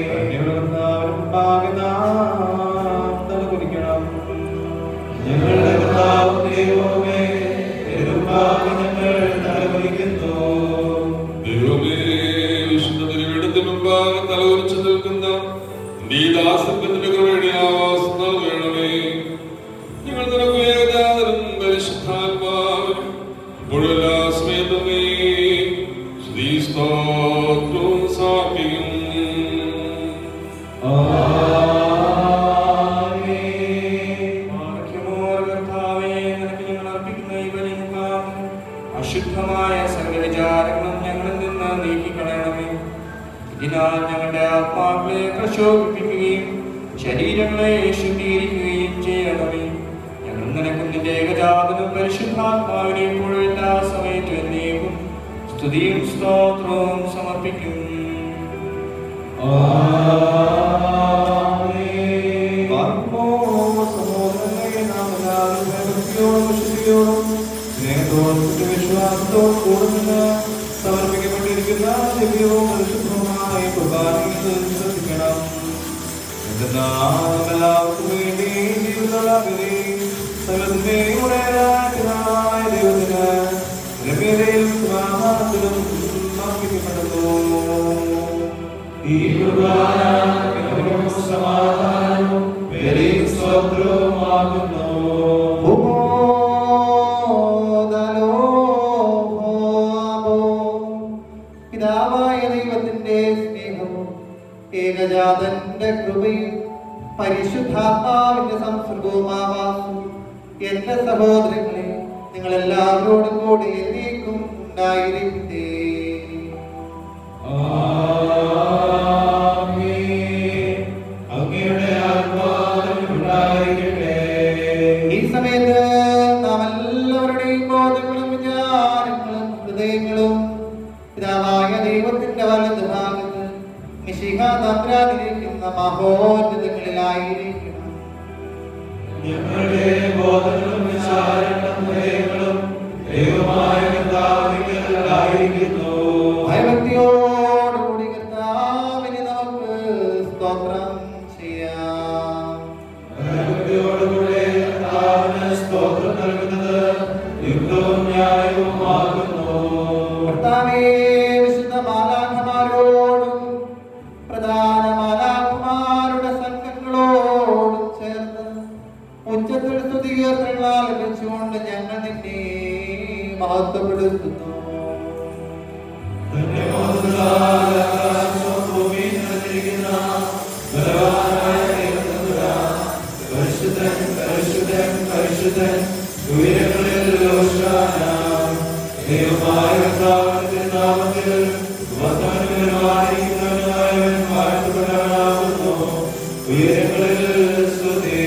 തലകുനിക്കണം. ഞങ്ങളുടെ കർത്താവും ദൈവമേ, തിരുമുമ്പാകെ ഞങ്ങൾ തലകുനിക്കുന്നു. ദൈവമേ, വിശുദ്ധ ബലിപീഠത്തിന് മുമ്പാകെ തലകുനിച്ചു നിൽക്കുന്ന നീ ദാസത്തിന്റെ കൃപയുടെ ആവാസം നൽകണമേ. ഞങ്ങൾ നിനക്ക് ഏകജാതനും പരിശുദ്ധാത്മാവിനും ഇപ്പോഴെല്ലാ സമയത്തും സ്തുതി സ്തോത്രവും സമർപ്പിക്കും. അശുദ്ധമായ സകല വിചാരങ്ങളും ഞങ്ങളിൽ നിന്ന് നീക്കിക്കളയണമേ. ഇതിനാൽ ഞങ്ങളുടെ ആത്മാക്കളെ പ്രശോഭിപ്പിക്കുകയും ശരീരങ്ങളെ ശുദ്ധീകരിക്കുകയും ചെയ്യണമേ. ഞങ്ങൾ നിനക്കും നിന്റെ ഏകജാതനും പരിശുദ്ധാത്മാവിനെ ഇപ്പോഴും എല്ലാ സമയത്തും എന്നേക്കും സ്തുതിയും സ്തോത്രവും സമർപ്പിക്കും. വിശ്വാസത്തോടും കൂടുന്ന സമർപ്പിക്കപ്പെട്ടിരിക്കുന്ന ദിവ്യവും പരിശുദ്ധവുമായ കുർബാനയിൽ ശ്രദ്ധിക്കണം. എല്ലാവർക്കും വേണ്ടി ജീവിതത്തിലെ സകലത്തിന്റെയും ഉടയനായ ദൈവത്തിന് രമ്യതയിലും സമാധാനത്തിലും സമർപ്പിക്കപ്പെടുന്നു. ഈ കുർബാന സമാധാനവും ബലിയും സ്തോത്രവുമാകുന്നു. പിതാവായ ദൈവത്തിന്റെ സ്നേഹവും ഏകജാതന്റെ കൃപയും പരിശുദ്ധാത്മാവിന്റെ സംസർഗവുമാവാസും എന്റെ സഹോദരങ്ങളെ നിങ്ങളെല്ലാവരോടും കൂടി എന്നേക്കും ഉണ്ടായിരിക്കട്ടെ. അങ്ങയുടെ ആത്മാവിനും ഉണ്ടായിരിക്കട്ടെ. ഈ സമയത്ത് നാം എല്ലാവരുടെയും ബോധങ്ങളും വിചാരങ്ങളും ഹൃദയങ്ങളും പിതാവായ ദൈവത്തിന്റെ വലത് ഭാഗത്ത് മിശിഹ തമ്പുരാനിരിക്കുന്ന മഹോന്നതങ്ങളിലായിരിക്കണം. ഞങ്ങളുടെ ബോധങ്ങളും വിചാരങ്ങളും ഹൃദയങ്ങളും ദൈവമായ കർത്താവിനായിരിക്കുന്നു. ഭയഭക്തിയോടുകൂടി കർത്താവിനെ നമുക്ക് സ്തോത്രം ചെയ്യാം. ഭയഭക്തിയോടുകൂടെ കർത്താവിന് സ്തോത്രം നൽകുന്നത് യുക്തവും ന്യായവുമാകുന്നു. കർത്താവേ, വിശുദ്ധ മാലാഖമാരോടും പ്രധാന മാലാഖമാരുടെ സംഘങ്ങളോടും ചേർന്ന് ഉച്ചത്തിൽ സ്തുതികീർത്തനങ്ങളാൽ ലഭിച്ചുകൊണ്ട് ഞങ്ങൾ നിന്നെ മഹത്വപ്പെടുത്തുന്നു. പരിശുദ്ധൻ പരിശുദ്ധൻ പരിശുദ്ധൻ ഉയരങ്ങളിൽ ഹോശാന. ദൈവമായ കർത്താവിന്റെ നാമത്തിൽ വർദ്ധമാനമായിരിക്കുന്നവനായവൻ വാഴ്ത്തപ്പെട്ടവനാകുന്നു. ഉയരങ്ങളിൽ സ്തുതി.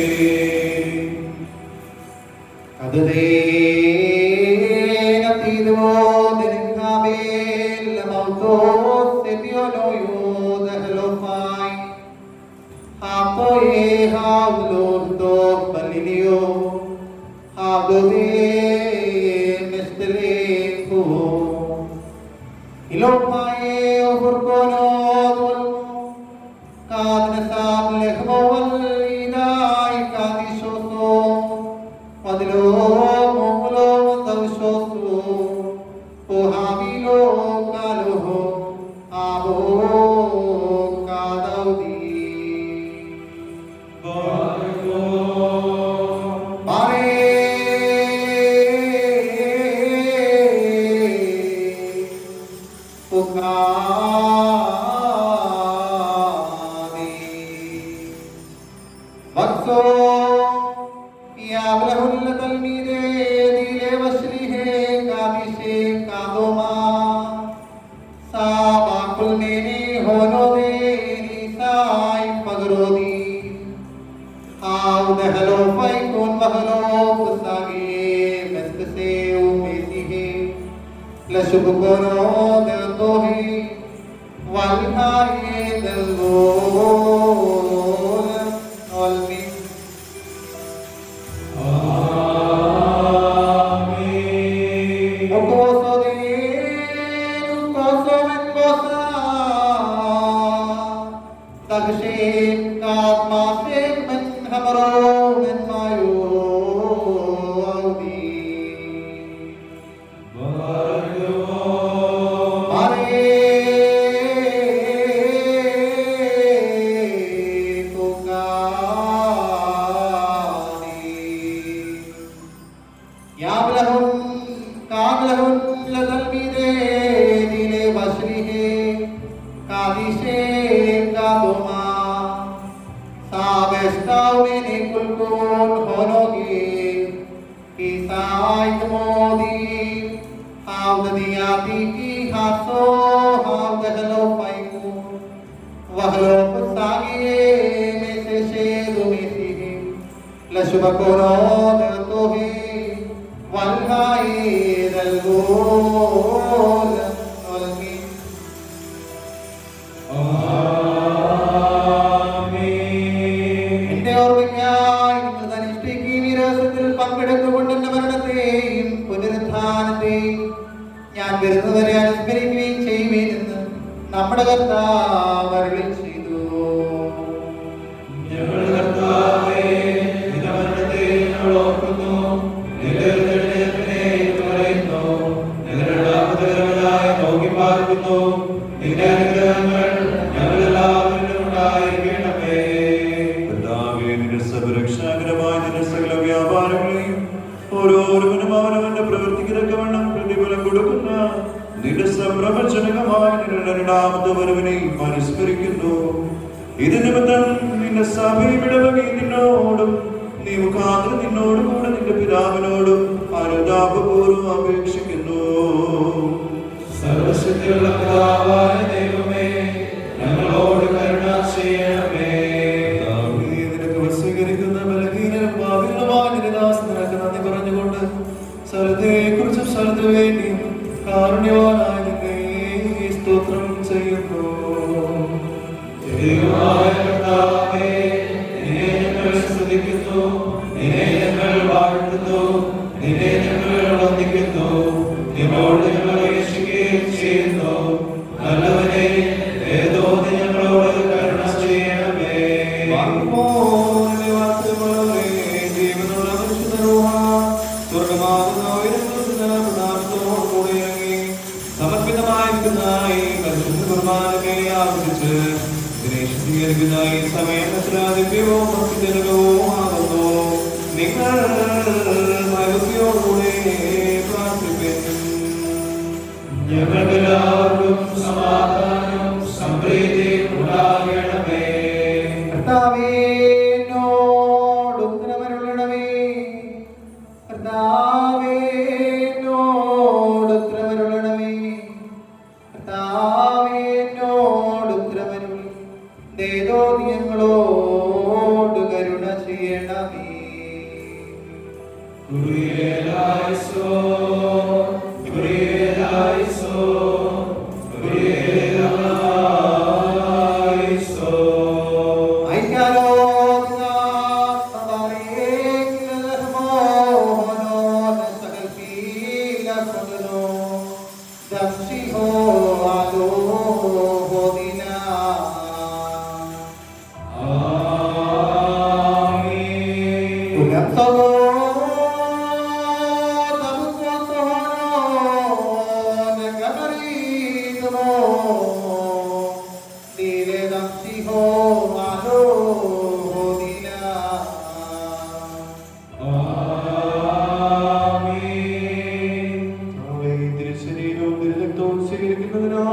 സ്വീകരിക്കുന്നതിനാൽ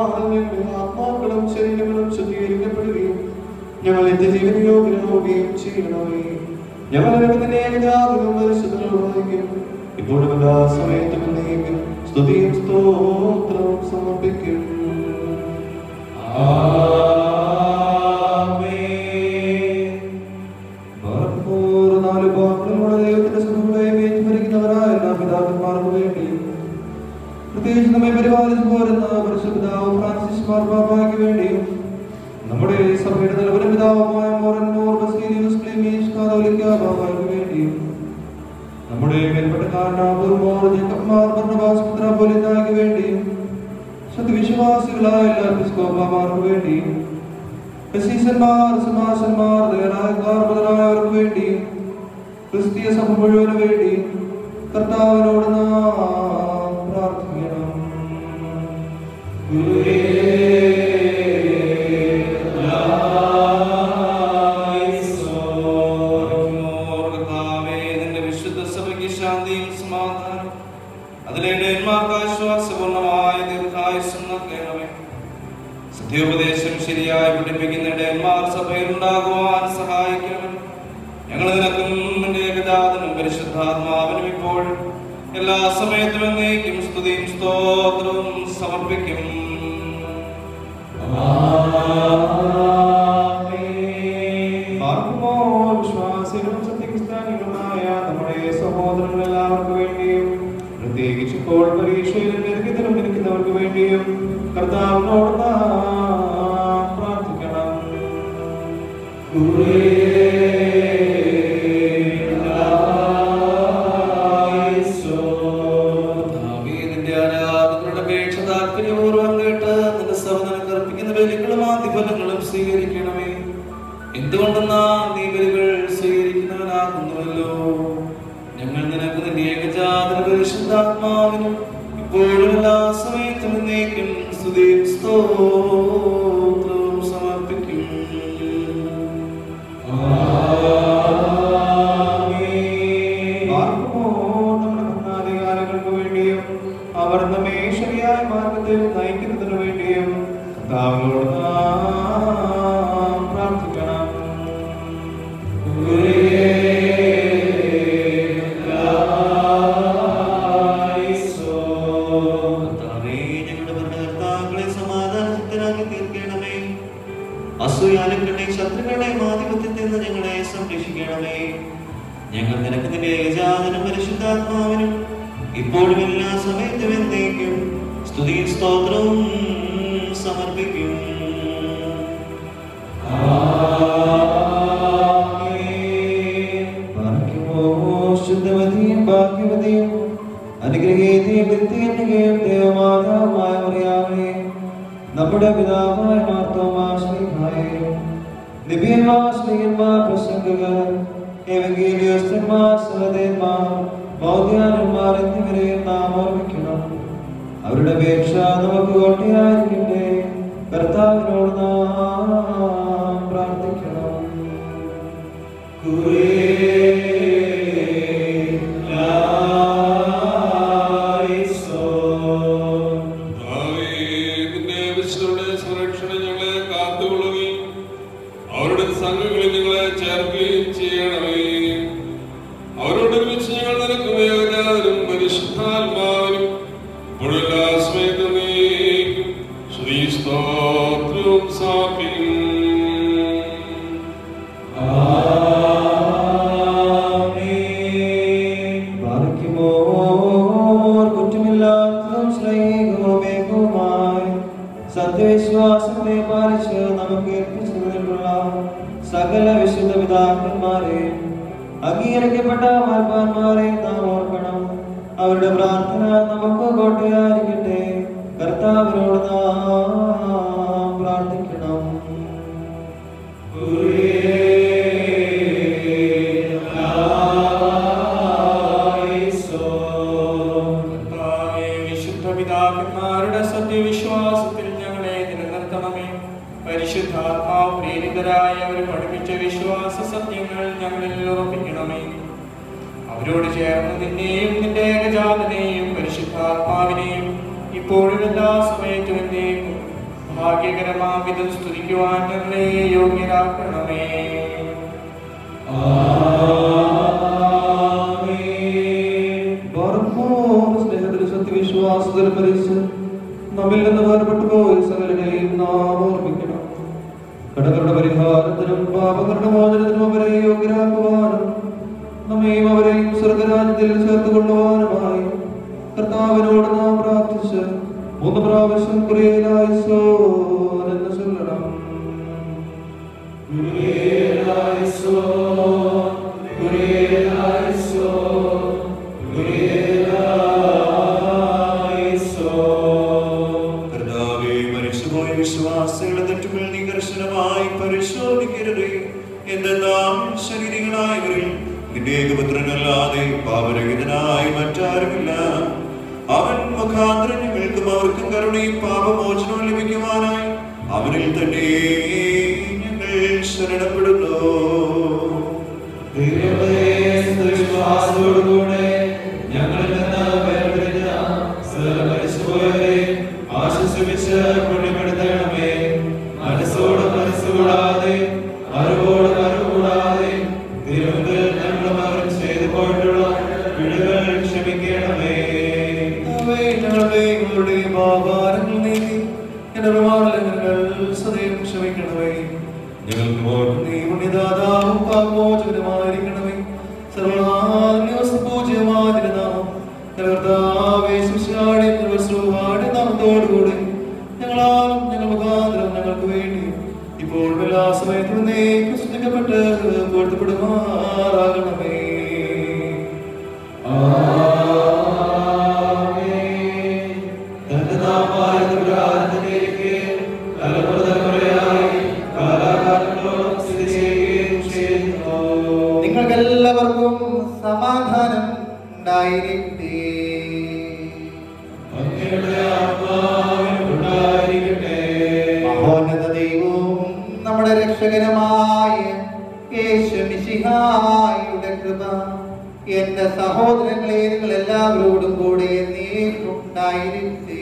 ഞങ്ങളുടെ ആത്മാക്കളും ശരീരങ്ങളും ശുദ്ധീകരിക്കപ്പെടുകയും ഞങ്ങൾ നിത്യജീവന യോഗ്യരാവുകയും ചെയ്യണമേ. ഞങ്ങൾ നിന്റെ ഏകജാതനും പരിശുദ്ധനുമായിരിക്കും ഇപ്പോഴും എല്ലാ സമയത്തും എന്നേക്കും സ്തുതിയും സ്തോത്രവും സമർപ്പിക്കും. പ്രത്യേകിച്ച് നമ്മെ പരിപാലിച്ചു പോരുന്ന പരിശുദ്ധാവ് ഫ്രാൻസിസ് മാർപ്പാപ്പായ്ക്ക് വേണ്ടിയും നമ്മുടെ സഭയുടെ തലവനും പിതാവുമായ മോറൻമോർ ബസീലിയോസ് ക്ലീമീസ് കാതോലിക്ക ബാബായ്ക്ക് വേണ്ടിയും നമ്മുടെ മേൽപ്പെട്ടക്കാരനാബൂർ മോർ ജേക്കബ് മാർ ബർണബാസ് മെത്രാപ്പോലീത്തായ്ക്ക് വേണ്ടിയും സത്യവിശ്വാസികളായ എല്ലാ എപ്പിസ്കോപ്പമാർക്ക് വേണ്ടിയും കസീസന്മാർ സമാസന്മാർ ദേറായക്കാർ മുതലായവർക്ക് വേണ്ടിയും ക്രിസ്തീയ സഭ മുഴുവന് വേണ്ടിയും കർത്താവിനോട് നാം പ്രാർത്ഥിക്കണം. നിന്റെ വിശുദ്ധ സഭയ്ക്ക് ശാന്തിയും സമാധാനം അതിലെ ഡേന്മാർക്ക് ആശ്വാസപൂർണമായ ദീർഘായുസ്സും നൽകണമേ. സത്യോപദേശം ശരിയായി പഠിപ്പിക്കുന്ന ഡേന്മാർ സഭയിൽ ഉണ്ടാകുവാൻ സഹായിക്കണം. ഞങ്ങൾ നിനക്കും നിന്റെ ഏകജാതനും പരിശുദ്ധാത്മാവിനും ഇപ്പോൾ എല്ലാ സമയത്തും എന്നേക്കും സ്തുതിയും സ്തോത്രവും സമർപ്പിക്കും. വിശ്വാസികളും സത്യക്രിസ്ത്യാനികളുമായ നമ്മുടെ സഹോദരങ്ങൾ എല്ലാവർക്കും വേണ്ടിയും പ്രത്യേകിച്ച് ഇപ്പോൾ പരീക്ഷയിലും നിരക്കിലും നിൽക്കുന്നവർക്ക് വേണ്ടിയും കർത്താവിനോട് നാം പ്രാർത്ഥിക്കണം. സ്വീകരിക്കണമേ. എന്തുകൊണ്ടെന്നാൽ നീ ബലികൾ സ്വീകരിക്കുന്നവനാകുന്നുവല്ലോ. ഞങ്ങൾ നിനക്ക് നിന്റെ ഏകജാതന പരിശുദ്ധാത്മാവിനും ഇപ്പോഴും എല്ലാ സമയത്തും എന്നേക്കും സ്തുതിയും സ്തോത്രവും സമർപ്പിക്കും. നമ്മുടെ ഭരണാധികാരികൾക്ക് വേണ്ടിയും അവർ നമ്മെ ശരിയായ മാർഗത്തിൽ നയിക്കുന്നതിനു വേണ്ടിയും കർത്താവിനോട് നാം പ്രാർത്ഥിക്കണം. ഞങ്ങളുടെ ഭരണകർത്താക്കളെ സമാധാനചിത്തരാക്കി തീർക്കണമേ. അസൂയാലും ശത്രുക്കളുടെ ആധിപത്യത്തിൽ നിന്ന് ഞങ്ങളെ സംരക്ഷിക്കണമേ. ഞങ്ങൾ നിനക്ക് നിന്റെ ഏകജാതനും പരിശുദ്ധാത്മാവിനും ഇപ്പോഴും എല്ലാ സമയത്തും എന്നേക്കും സ്തുതിയും സ്തോത്രവും സമർപ്പിക്കും. ശുദ്ധവതിയും ഭാഗ്യവതിയും അനുഗ്രഹീതയും വ്യക്തിയും ദേവമാതാവുമായ മറിയാമേ, നമ്മുടെ പിതാവായ മാർത്തോമാശ്ലീഹായെയും ദിവ്യന്മാർ പ്രസംഗകർ എവങ്കേലിയോസ്തന്മാർ സഹദേവന്മാർ ബൗദ്ധ്യാനന്മാർ എന്നിവരെയും നാം ഓർമ്മിക്കണം. അവരുടെ അപേക്ഷ നമുക്ക് കോട്ടയായിരിക്കട്ടെ. കർത്താവിനോട് നാം പ്രാർത്ഥിക്കണം. സംരക്ഷണ ഞങ്ങളെ കാത്തുകൊള്ളുകയും അവരുടെ സംഘങ്ങളിൽ ഞങ്ങളെ ചേർക്കുകയും ചെയ്യണമേ. അവരോടൊരുമിച്ച് ഞങ്ങൾ നിനക്കും ഏകജാതനും പരിശുദ്ധാത്മാവിനും ഇപ്പോഴെല്ലാ സമയത്തും നീക്കും സ്തോത്രവും സമർപ്പിക്കും. സത്യവിശ്വാസത്തെ പാലിച്ച് നമുക്ക് ഏൽപ്പിച്ചിട്ടുള്ള സകല വിശുദ്ധ പിതാക്കന്മാരെ അംഗീകരിക്കപ്പെട്ട മാർപ്പാന്മാരെ നാം ഓർക്കണം. അവരുടെ പ്രാർത്ഥന നമുക്ക് കോട്ടയായിരിക്കട്ടെ. കർത്താവിനോട് നാം പ്രാർത്ഥിക്കണം. വിശുദ്ധ പിതാക്കന്മാരുടെ സത്യവിശ്വാസത്തിൽ ഞങ്ങളെ നിലനിർത്തണമേ. പരിശുദ്ധാത്മാവ് പ്രേരിതരായി അവർ പഠിപ്പിച്ച വിശ്വാസ സത്യങ്ങൾ ഞങ്ങളിൽ ഉറപ്പിക്കണമേ. അവരോട് ചേർന്ന് നിന്നെയും നിന്റെ ഏകജാതനെയും പരിശുദ്ധാത്മാവിനെയും ഇപ്പോഴും എല്ലാ സമയത്തും എന്നേക്കും ഭാഗ്യകരമാവിധം സ്തുതിക്കുവാൻ ഞങ്ങളെ യോഗ്യരാക്കണമേ. സത്യവിശ്വാസത്തിൽ പരിച്ച് നമ്മിൽ നിന്ന് വേർപെട്ടു പോയ സകലരെയും നാം ഓർമ്മിക്കണം. കടകളുടെ പരിഹാരത്തിനും പാപങ്ങളുടെ മോചനത്തിനും അവരെ യോഗ്യരാക്കുവാനും നമ്മയും അവരെയും സ്വർഗരാജ്യത്തിൽ ചേർത്ത് കൊള്ളുവാനുമായി കർത്താവിനോട് നാം പ്രാർത്ഥിച്ച് 3 പ്രാവശ്യം കുരിയേലായിസോൻ എന്ന് ചൊല്ലണം. കുരിയേലായിസോൻ, കുരിയേലായിസോൻ, കുരിയേലായിസോൻ. കർത്താവേ, മരിച്ചുപോയ വിശ്വാസികളുടെ തെറ്റുകൾ നീ കർശനമായി പരിശോധിക്കരുതേ. എന്തെല്ലാം ശരീരങ്ങളായവരിൽ നിന്റെ ഏകപുത്രനല്ലാതെ പാപരഹിതനായി മറ്റാരുമില്ല. അവൻ മുഖാന്തരം ഞങ്ങൾക്കും അവർക്കും കരുണയും പാപമോചനവും ലഭിക്കുവാനായി അവനിൽ തന്നെ ഞങ്ങൾ ശരണപ്പെടുന്നു. വിശ്വാസത്തോടുകൂടെ ഞങ്ങളിൽ നിന്ന് വേർപിരിഞ്ഞ മരിച്ചുപോയവരെ ആശ്വസിപ്പിച്ച് പുണ്യപ്പെടുത്തണമേ. മനസ്സോട് മനസ്സുകൂടാതെ അറിവോട് അറിവുകൂടാതെ തിരുമുമ്പിൽ ഞങ്ങളും അവർ ചെയ്തു പോയിട്ടുള്ള പിഴകൾ ക്ഷമിക്കണമേ. ഞങ്ങളുടെ പാപഭാരങ്ങൾ നീക്കി ഞങ്ങൾ സദയം ക്ഷമിക്കണമേ. ഞങ്ങൾക്ക് നീ പുണ്യദാതാവും പാപമോചകനുമായിരിക്കണമേ. സർവ്വപൂജ്യമാതിരുന്നാം നാമത്തോടുകൂടി ഞങ്ങളാലും ഞങ്ങൾ മുഖാന്തരം ഞങ്ങൾക്ക് വേണ്ടി ഇപ്പോൾ എല്ലാ സമയത്തും സ്തുതിക്കപ്പെട്ട് പൊരുത്തപ്പെടുമാറാകണമേ. നിങ്ങൾക്കെല്ലാവർക്കും സമാധാനം ഉണ്ടായിരിക്കട്ടെ. മഹോന്നത ദൈവവും നമ്മുടെ രക്ഷകനുമായ യേശുമിശിഹായുടെ കൃപ എന്റെ സഹോദരങ്ങളെ നിങ്ങൾ എല്ലാവരോടും കൂടെ എന്നേക്കുണ്ടായിരിക്കട്ടെ.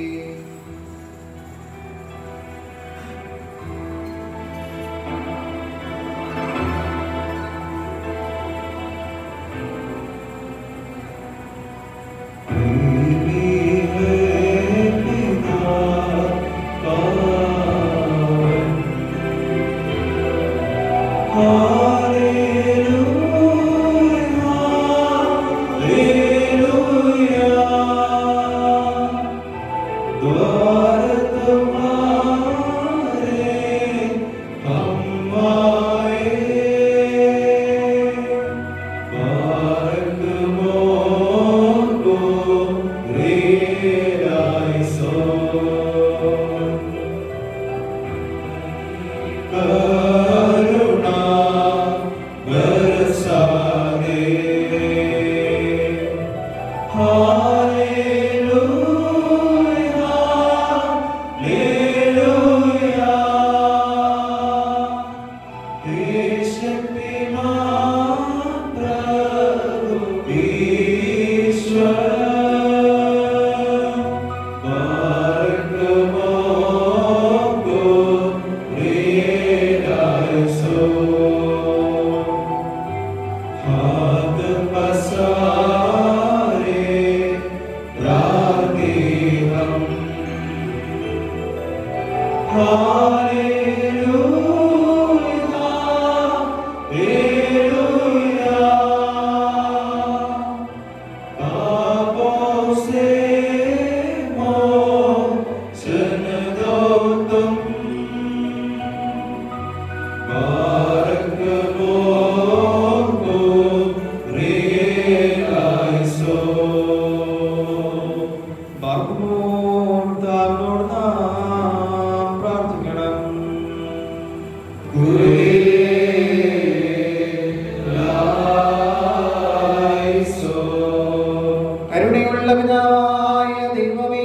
കരുണയുള്ള പിതാവായ ദൈവമേ,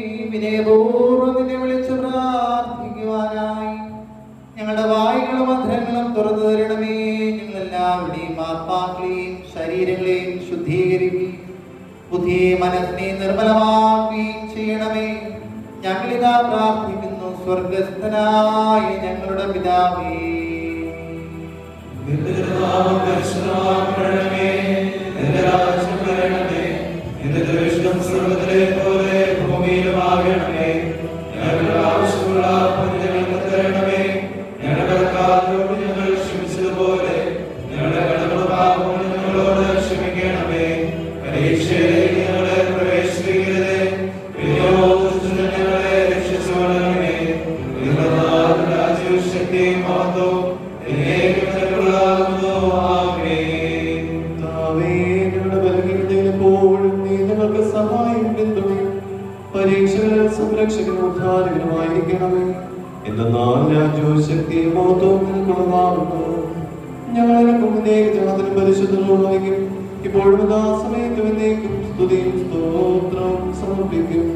വിനയപൂർവ്വം നിന്നെ വിളിച്ച് പ്രാർത്ഥിക്കുവാനായി ഞങ്ങളുടെ വായുകളും അധരങ്ങളും തുറന്നു തരണമേ. ഞങ്ങളെല്ലാവരുടെയും ആത്മാക്കളെയും ശരീരങ്ങളെയും ശുദ്ധീകരിക്കുകയും ബുദ്ധിയെ മനസ്സിനെ നിർമ്മലമാക്കുകയും ചെയ്യണമേ. ഞങ്ങളിതാ പ്രാർത്ഥിക്കുന്നു, സ്വർഗസ്ഥനായ ഞങ്ങളുടെ പിതാവേ, നിന്റെ നാമം പരിശുദ്ധമാക്കണമേ, നിന്റെ രാജ്യം വരണമേ, നിന്റെ തിരുവിഷ്ടം സ്വർഗ്ഗത്തിലെ പോലെ ഭൂമിയിലുമാകണമേ. ഞങ്ങൾക്ക് ആവശ്യമുള്ള അപ്പം ഞങ്ങൾക്ക് തരണമേ. ഞങ്ങളുടെ കടക്കാരോട് ഞങ്ങൾ ക്ഷമിച്ചതുപോലെ ഞങ്ങളുടെ കടങ്ങളും പാപങ്ങളും ഞങ്ങളോട് ക്ഷമിക്കണമേ. പരീക്ഷയിലേക്ക് ഞങ്ങളെ പ്രവേശിപ്പിക്കരുതേ, പിന്നെയോ ദുഷ്ടനിൽ ഞങ്ങളെ രക്ഷിച്ചുകൊള്ളണമേ. നിങ്ങളുടെ രാജ്യവും ശക്തിയും മഹത്വവും എന്നേക്കും നിനക്കുള്ളതാകുന്നു. ആമേൻ. ഞങ്ങളുടെ ബലഹീനതയിൽ എപ്പോഴും നീ ഞങ്ങൾക്ക് സഹായം പിന്തുണയും പരീക്ഷകളിൽ സംരക്ഷകനും ഉദ്ധാരകനുമായിരിക്കണമേ. എന്തെന്നാൽ രാജ്യവും ശക്തിയും മഹത്വവും നിനക്കുള്ളതാകുന്നു. ഞങ്ങൾ നിനക്ക് മുന്നേക്ക് ജനത്തിനും പരിശുദ്ധമായിരിക്കും, ഇപ്പോഴും ആ സമയത്തും എന്നേക്കും സ്തുതിയും സ്തോത്രവും സമർപ്പിക്കും.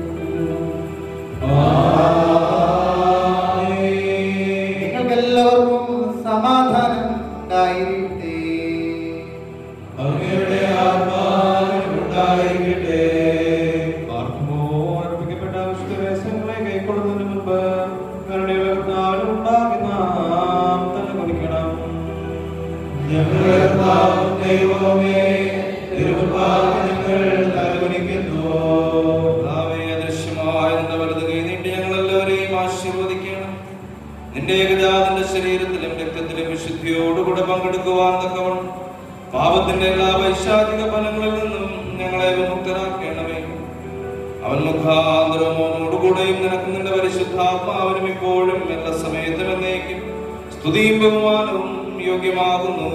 നിങ്ങൾക്കെല്ലാവർക്കും സമാധാനം ഉണ്ടായിരിക്കട്ടെ. അങ്ങയുടെ ആത്മാവിനുണ്ടായിരിക്കട്ടെ. അർപ്പിക്കപ്പെട്ട വിശുദ്ധ രഹസ്യങ്ങളെ കൈക്കൊള്ളുന്നതിന് മുൻപ് കരുണയുള്ള കർത്താവിനെ ഉണ്ടാക്കി നാം തന്നെ കുറിക്കണം. ഞങ്ങളുടെ കർത്താവും ദൈവമേ, തിരുമുൻപാകെ ഞങ്ങൾ തലകുനിക്കുന്നു. കർത്താവേ, അദൃശ്യമായ നിന്റെ വലത് കൈ നീട്ടി ഞങ്ങളെല്ലാവരെയും ആശീർവദിക്കണം. നിന്റെ ഏകജാതന്റെ ശരീരത്തിലും രക്തത്തിലും വിശുദ്ധിയോടുകൂടെ പങ്കെടുക്കുവാൻ തക്കവണ്ണം പാപത്തിന്റെ എല്ലാ വൈശാചിക ഫലങ്ങളിൽ നിന്നും ഞങ്ങളെ വിമുക്തരാക്കണമേ. അവൻ മുഖാന്തരമോടുകൂടെയും നിനക്ക് നിന്റെ പരിശുദ്ധാത്മാവിനും ഇപ്പോഴും എല്ലാ സമയത്തും എന്നേക്കും സ്തുതിയും ബഹുമാനവും യോഗ്യമാകുന്നു.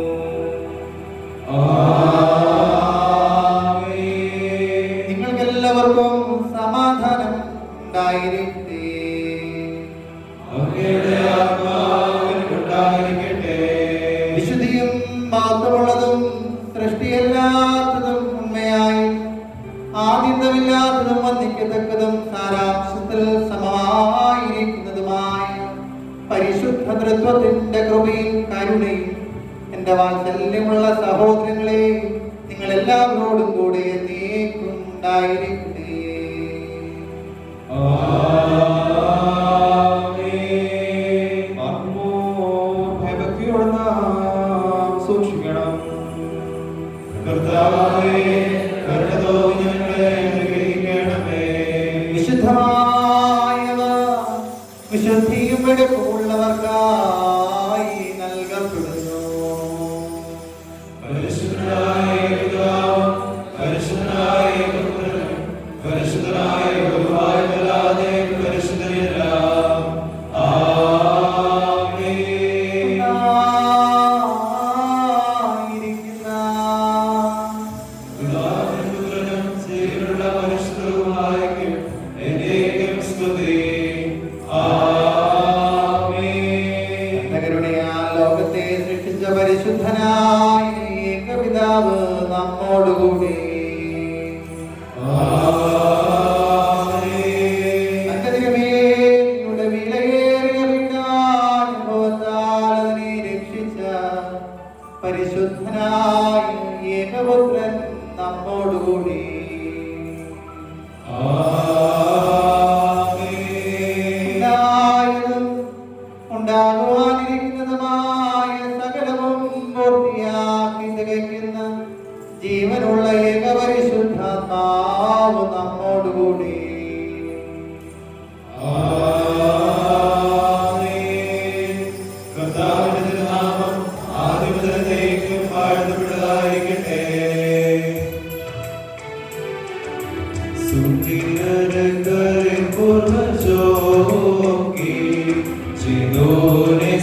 നിങ്ങൾക്കെല്ലാവർക്കും സമാധാനം ഉണ്ടായിരിക്കട്ടെ. അങ്ങയുടെ ആത്മാവിനുണ്ടായിരിക്കട്ടെ. വിശുദ്ധിയും മാത്രമുള്ളതും സൃഷ്ടിയല്ലാത്തതും ഉണ്മയായി ആദ്യന്തമില്ലാത്തതും വന്ദിക്കത്തക്കതും സാരാംശത്തിൽ സമമായിരിക്കുന്നതുമായ പരിശുദ്ധ തൃത്വത്തിന്റെ കൃപയും കരുണയും എന്റെ വാത്സല്യമുള്ള സഹോദരങ്ങളെ നിങ്ങളെല്ലാവരോടും കൂടെ എന്നേക്കും ഉണ്ടായിരിക്കട്ടെ. ഭയഭക്തിയോടെ നാം സൂക്ഷിക്കണം. കർത്താവേ, കരുണ തോന്നി ഞങ്ങളെ അനുഗ്രഹിക്കണമേ. വിശുദ്ധമായവ വിശുദ്ധിയും വെടുപ്പുള്ളവർക്കായി നൽകപ്പെടുന്നു. പരിശുദ്ധനായ പിതാവും പരിശുദ്ധനായ പുത്രനും പരിശുദ്ധനായ ഗുരുവായൂരല്ലാതെ പരിശുദ്ധനില്ല. ആമേൻ. ഉണ്ടായിരിക്കുന്ന പിതാവിനും പുത്രനും ജീവനുള്ള പരിശുദ്ധവുമായിരിക്കും എന്നേക്കും സ്തുതി. ആമേൻ. തന്റെ കരുണയാൽ ലോകത്തെ സൃഷ്ടിച്ച പരിശുദ്ധനായ ഏകപിതാവ് നമ്മോടുകൂടി. തന്റെ തിരുമേനിയുടെ വിലയേറിയ പീഡാനുഭവത്താൽ അതിനെ രക്ഷിച്ച പരിശുദ്ധനായ ഏകപുത്രൻ നമ്മോടുകൂടി. ഉണ്ടായതും ഉണ്ടാകുവാനിരിക്കുന്നതുമായ സകലവും പൂർത്തിയാക്കി തികയ്ക്കുന്ന ജീവനുള്ള ഏകപരിശുദ്ധാത്മാവ് നമ്മോടുകൂടി. ആമേൻ. കർത്താവിന്റെ തിരുനാമം ആദ്യം മുതൽ എന്നേക്കും വാഴ്ത്തപ്പെട്ടതായിരിക്കട്ടെ. സുന്ദരകരെ പൂർവ്വജോക്കി ചിതോനെ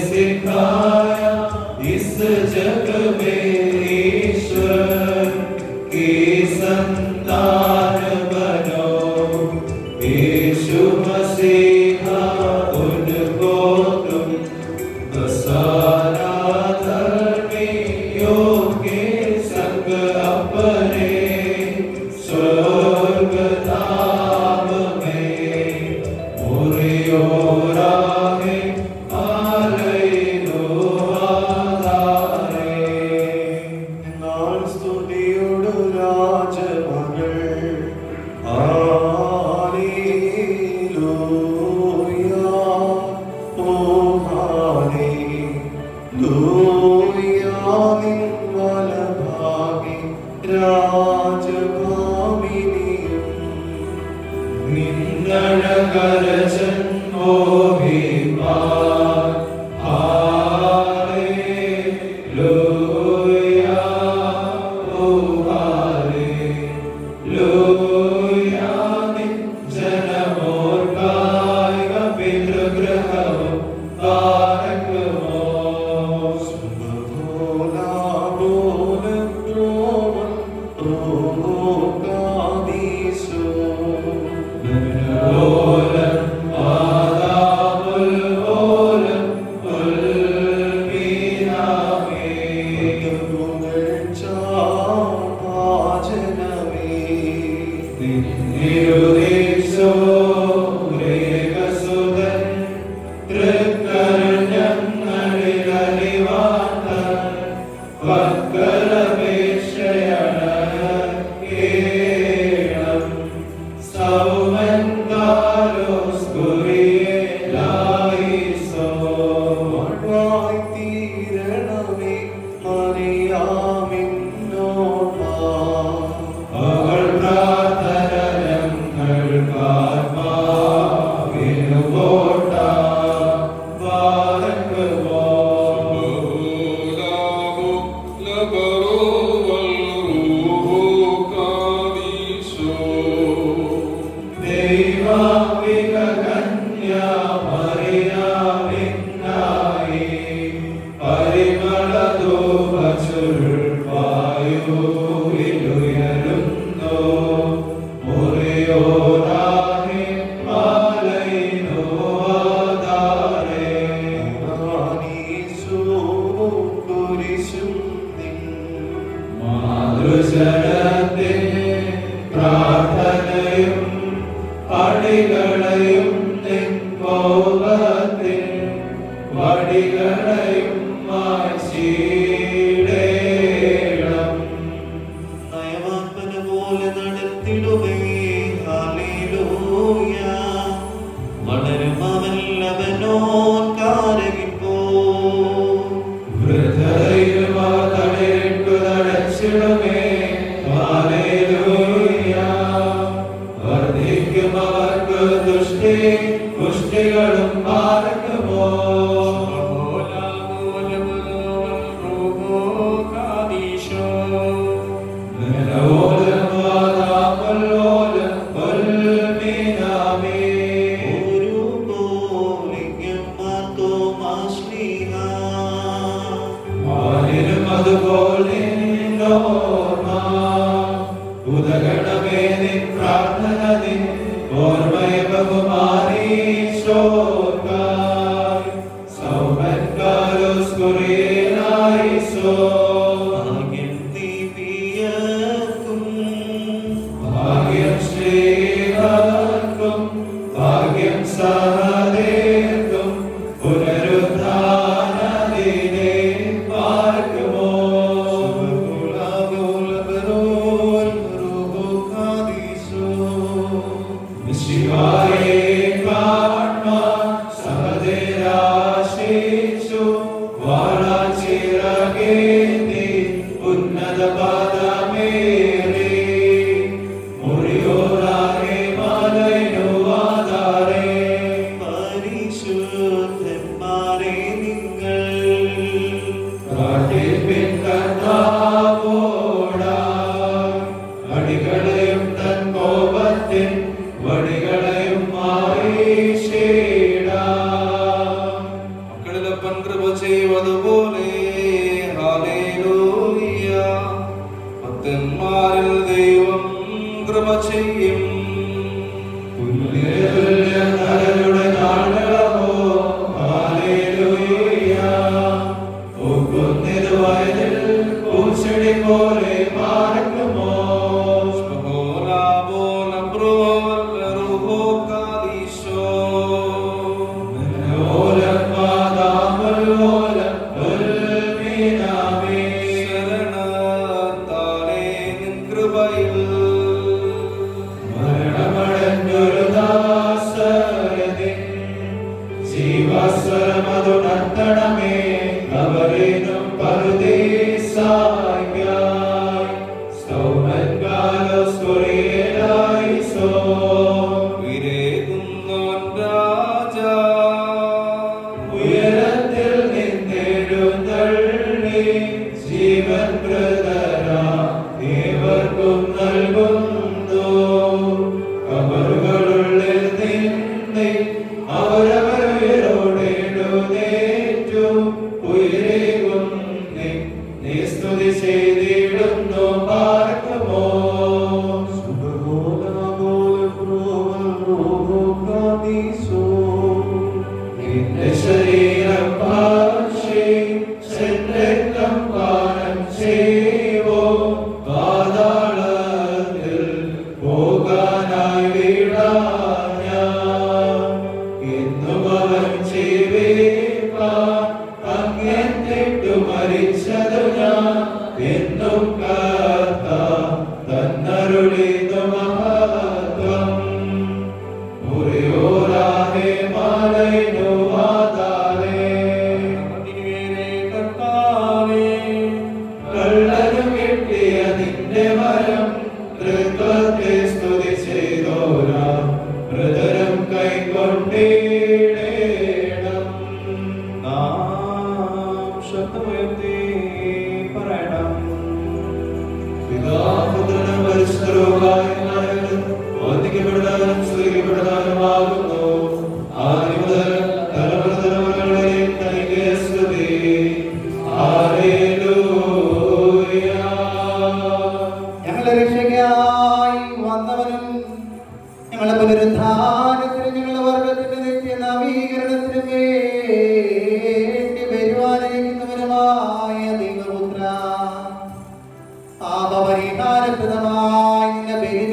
കോപത്തിൽ വടികളയും മായ്ച്ചിടേണം. നയവാത്മന പോലെ നടത്തിടുമേ ഹല്ലേലൂയ. വളരും അവൻ ലബനോൻ കാരകിപ്പോ. വൃദ്ധതയിലും അവ തടയിട്ടു നടച്ചിടുമേ ഹല്ലേലൂയ. വർദ്ധിക്കും അവർക്ക് ദുഷ്ടി പുഷ്ടികളും പാർക്കുമോ. അതുപോലെ ഉദകണമേ നിൻ പ്രാർത്ഥന നിൻ ഓർമ്മയെ ബഹുമാനീശോക്കായി സൗമൻകാലോസ് കുറിയനായിസോ. ഭാഗ്യം ശ്രീഹർക്കും ഭാഗ്യം സഹദേർക്കും പുനരുദ്ധാനദിനെ പാർക്കുമോ. ശിവായേ കാൺമാൻ സഹദേരാശിച്ചു വാളാച്ചിറകേന്തി ഉന്നത പദമേറി മുറിയോറാകെ മലയുവാതാരേ. പരിശുദ്ധന്മാരെ നിങ്ങൾ പ്രാർത്ഥിപ്പിൻ കർത്താവോടായി. അടികളെയും തൻ കോപത്തിൻ വടികളെയും മാറിയിടാം. മക്കളിലപ്പൻ കൃപ ചെയ്വതുപോലെ ഹല്ലേലൂയ. ഭക്തന്മാരിൽ ദൈവം കൃപ ചെയ്യും. പുല്ലുകളുടെ നാളുകളോ ഹല്ലേലൂയ. പൂക്കുന്നതു വയലിൽ പൂച്ചെടി പോലെ പാർക്കുമോ. ജീവസ്വരമതു നർത്തണമേ അവരിനും പറുദീസായ്ക്കായി സൗമൻകാലോസ് കുറിയനായിസോ. ഉയരത്തിൽ നിന്നെഴുന്നള്ളി ജീവൻ പ്രതരാ ഏവർക്കും നൽകുന്നു. കബറുകളുള്ളിൽ നിന്നെ അവരവരോടെഴുന്നേറ്റു ഉയരേകും നീ സ്തുതി ചെയ്തിടുന്നു പാർക്കുമോ. നിന്റെ ശരീരം ഭാഷി രക്തം പാനം ചെയ്വോ. പാതാളത്തിൽ പോകാനായി വീടാൻ എന്നും അവൻ ജീവിപ്പാൻ അങ്ങെന്നിട്ടു മരിച്ചതു ഞാൻ എന്നും കർത്താവ് തന്നരുളിതു മഹത്വം. മുറിയോരാഹേ മലയിനുവാതാരേ. കള്ളനും കിട്ടിയ നിന്റെ വരം തൃത്വത്തെ സ്തുതി ചെയ്തോരാ ഹൃദയം കൈക്കൊണ്ടിടേണം. ശബ്ദമുയർത്തി പറയണം. പിതാപുത്രനും പരിശുദ്ധരുമായും വന്ദിക്കപ്പെടുന്നവനും സ്തുതിക്കപ്പെടുന്നവനുമാകുന്നു. ആദ്യം മുതൽ തലമുറ തലമുറകളിലേക്ക് തനിക്ക് സ്തുതി. ഹല്ലേലൂയ. ഞങ്ങളുടെ രക്ഷയ്ക്കായി വന്നവനും ഞങ്ങളുടെ പുനരുദ്ധാനത്തിനും ഞങ്ങളുടെ വർഗത്തിന്റെ നിത്യ നവീകരണത്തിനും വേണ്ടി വരുവാനിരിക്കുന്നവനുമായ ദൈവപുത്ര പാപപരിഹാരപ്രദമായി നിന്റെ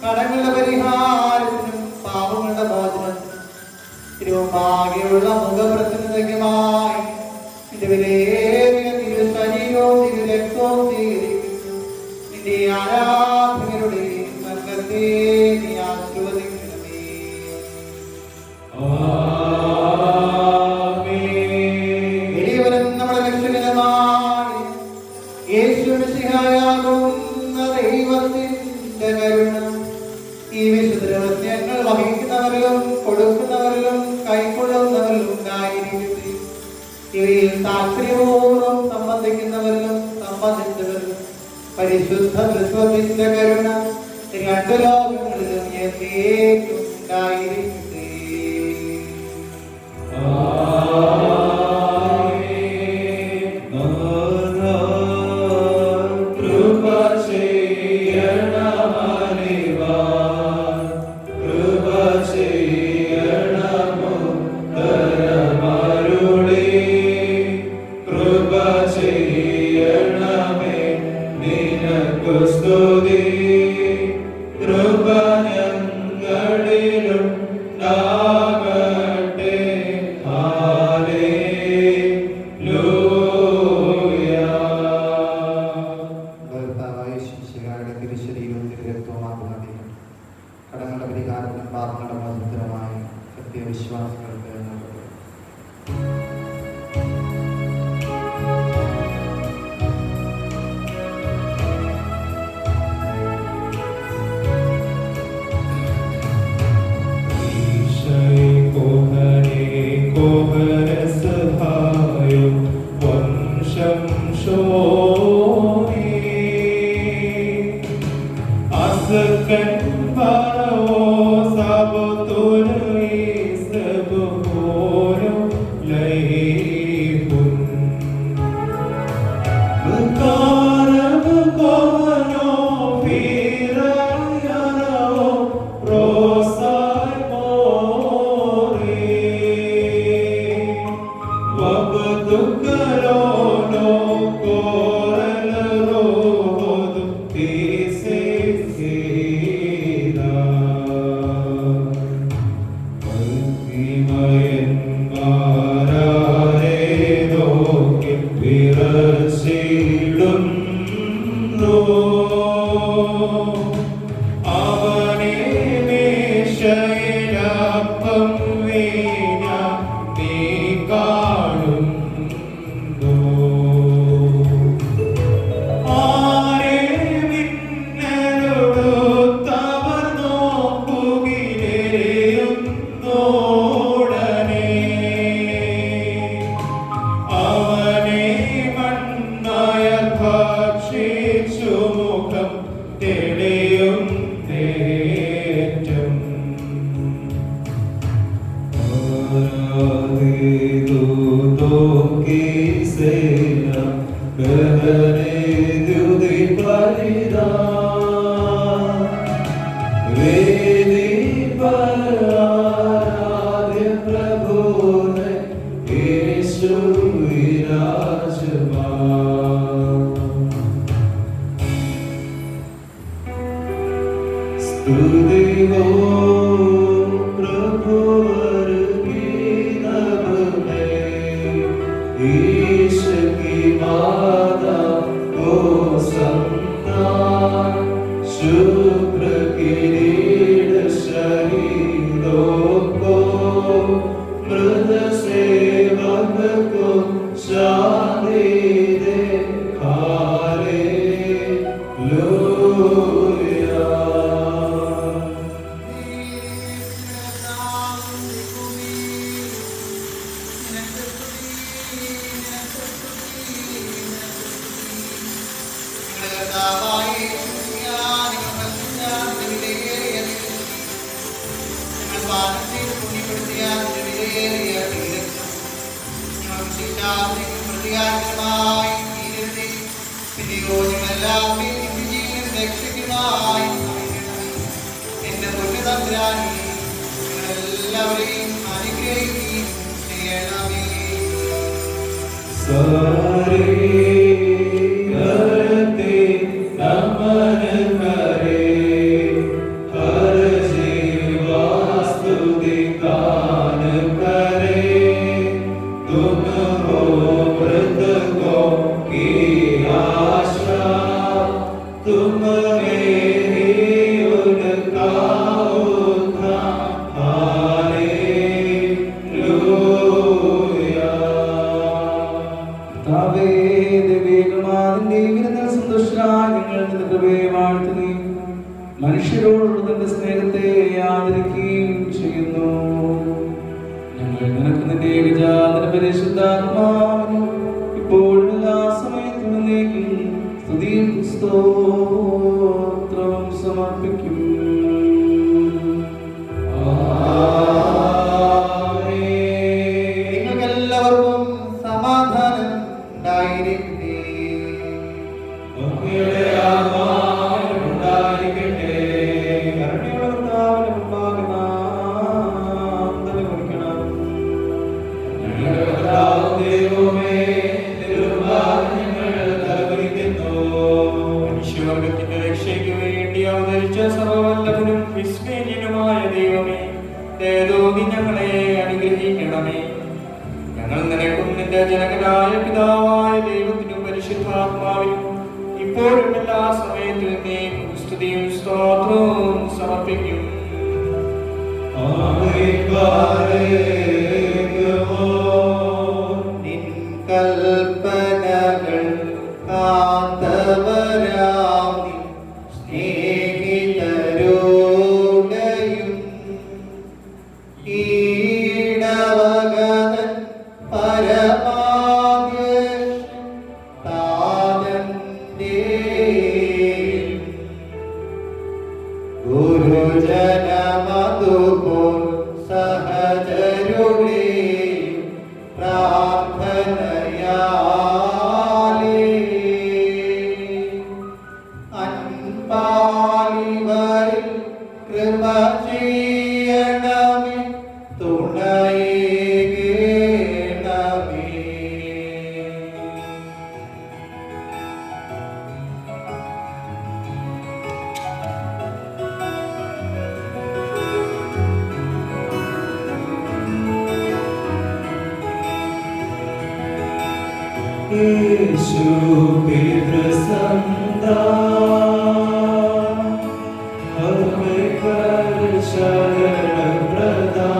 കടങ്ങളുടെ പരിഹാരത്തിനും പാപങ്ങളുടെ മോചനത്തിനും തിരുവാകെയുള്ള മുഖപ്രസന്നതയ്ക്കുമായി നിന്റെ വിലയേറിയ തിരു ശരീരവും തിരു രക്തവും സ്വീകരിക്കും. നിന്റെ ആരാധകരുടെ സംഘത്തെ നീ ആശീർവദിക്കണമേ. വലിയവനും നമ്മുടെ രക്ഷകനുമായി യേശു മിശിഹായാകുന്ന ദൈവത്തിന്റെ കരുണ ഈ വിശുദ്ധ രഹസ്യങ്ങൾ വഹിക്കുന്നവരിലും കൊടുക്കുന്നവരിലും കൈക്കൊള്ളുന്നവരിലും ഉണ്ടായിരിക്കട്ടെ. ഇവയിൽ താല്പര്യപൂർവ്വം സംബന്ധിക്കുന്നവരിലും സംബന്ധിച്ചവരിലും പരിശുദ്ധ തൃത്വത്തിന്റെ കരുണ രണ്ട് ലോകങ്ങളിലും എന്നേക്കും ഉണ്ടായിരിക്കട്ടെ. കടങ്ങളുടെ പരിഹാരത്തിനും പാപങ്ങളുടെ മോചനത്തിനുമായി സത്യവിശ്വാസികൾക്ക് Hare മനുഷ്യരോടുള്ള സ്നേഹത്തെ ആദരിക്കുകയും ചെയ്യുന്നു. ഞങ്ങൾ നിനക്ക് നിന്റെ ഏകജാതന പരിശുദ്ധാത്മാവിനും ഇപ്പോഴും എല്ലാ സമയത്തും എന്നേക്കും സ്തുതിയും സ്തോത്രവും സമർപ്പിക്കും. നിങ്ങൾക്കെല്ലാവർക്കും സമാധാനം ഉണ്ടായിരിക്കട്ടെ. മനുഷ്യവർഗത്തിന്റെ രക്ഷയ്ക്ക് വേണ്ടി അവതരിച്ച സർവവല്ലഭനും വിസ്മയനുമായ ദൈവമേ, ദയതോന്നി ഞങ്ങളെ അനുഗ്രഹിക്കണമേ. ഞങ്ങൾ നിനക്കും നിന്റെ ജനകനായ പിതാവായ ദൈവത്തിനും പരിശുദ്ധാത്മാവിനും ഇപ്പോഴും എല്ലാ സമയത്തും നീക്കും സ്തുതിയും സ്തോത്രവും സമർപ്പിക്കും. നിൻ കൽപ്പനകൾ കാത്തവരാം നിൻ സ്നേഹിതരോടെയും ഈടവകതൻ പരമാധ്യക്ഷൻ താതന്റെയും ഗുരുജനമതുപോൽ സഹചരുടെയും പ്രാർത്ഥനയാലേ അൻപാലിവരിൽ കൃപ ചെയ്യണമേ, തുണയേകണമേ. യേശു പിതൃസന്താ ശരണപ്രദാ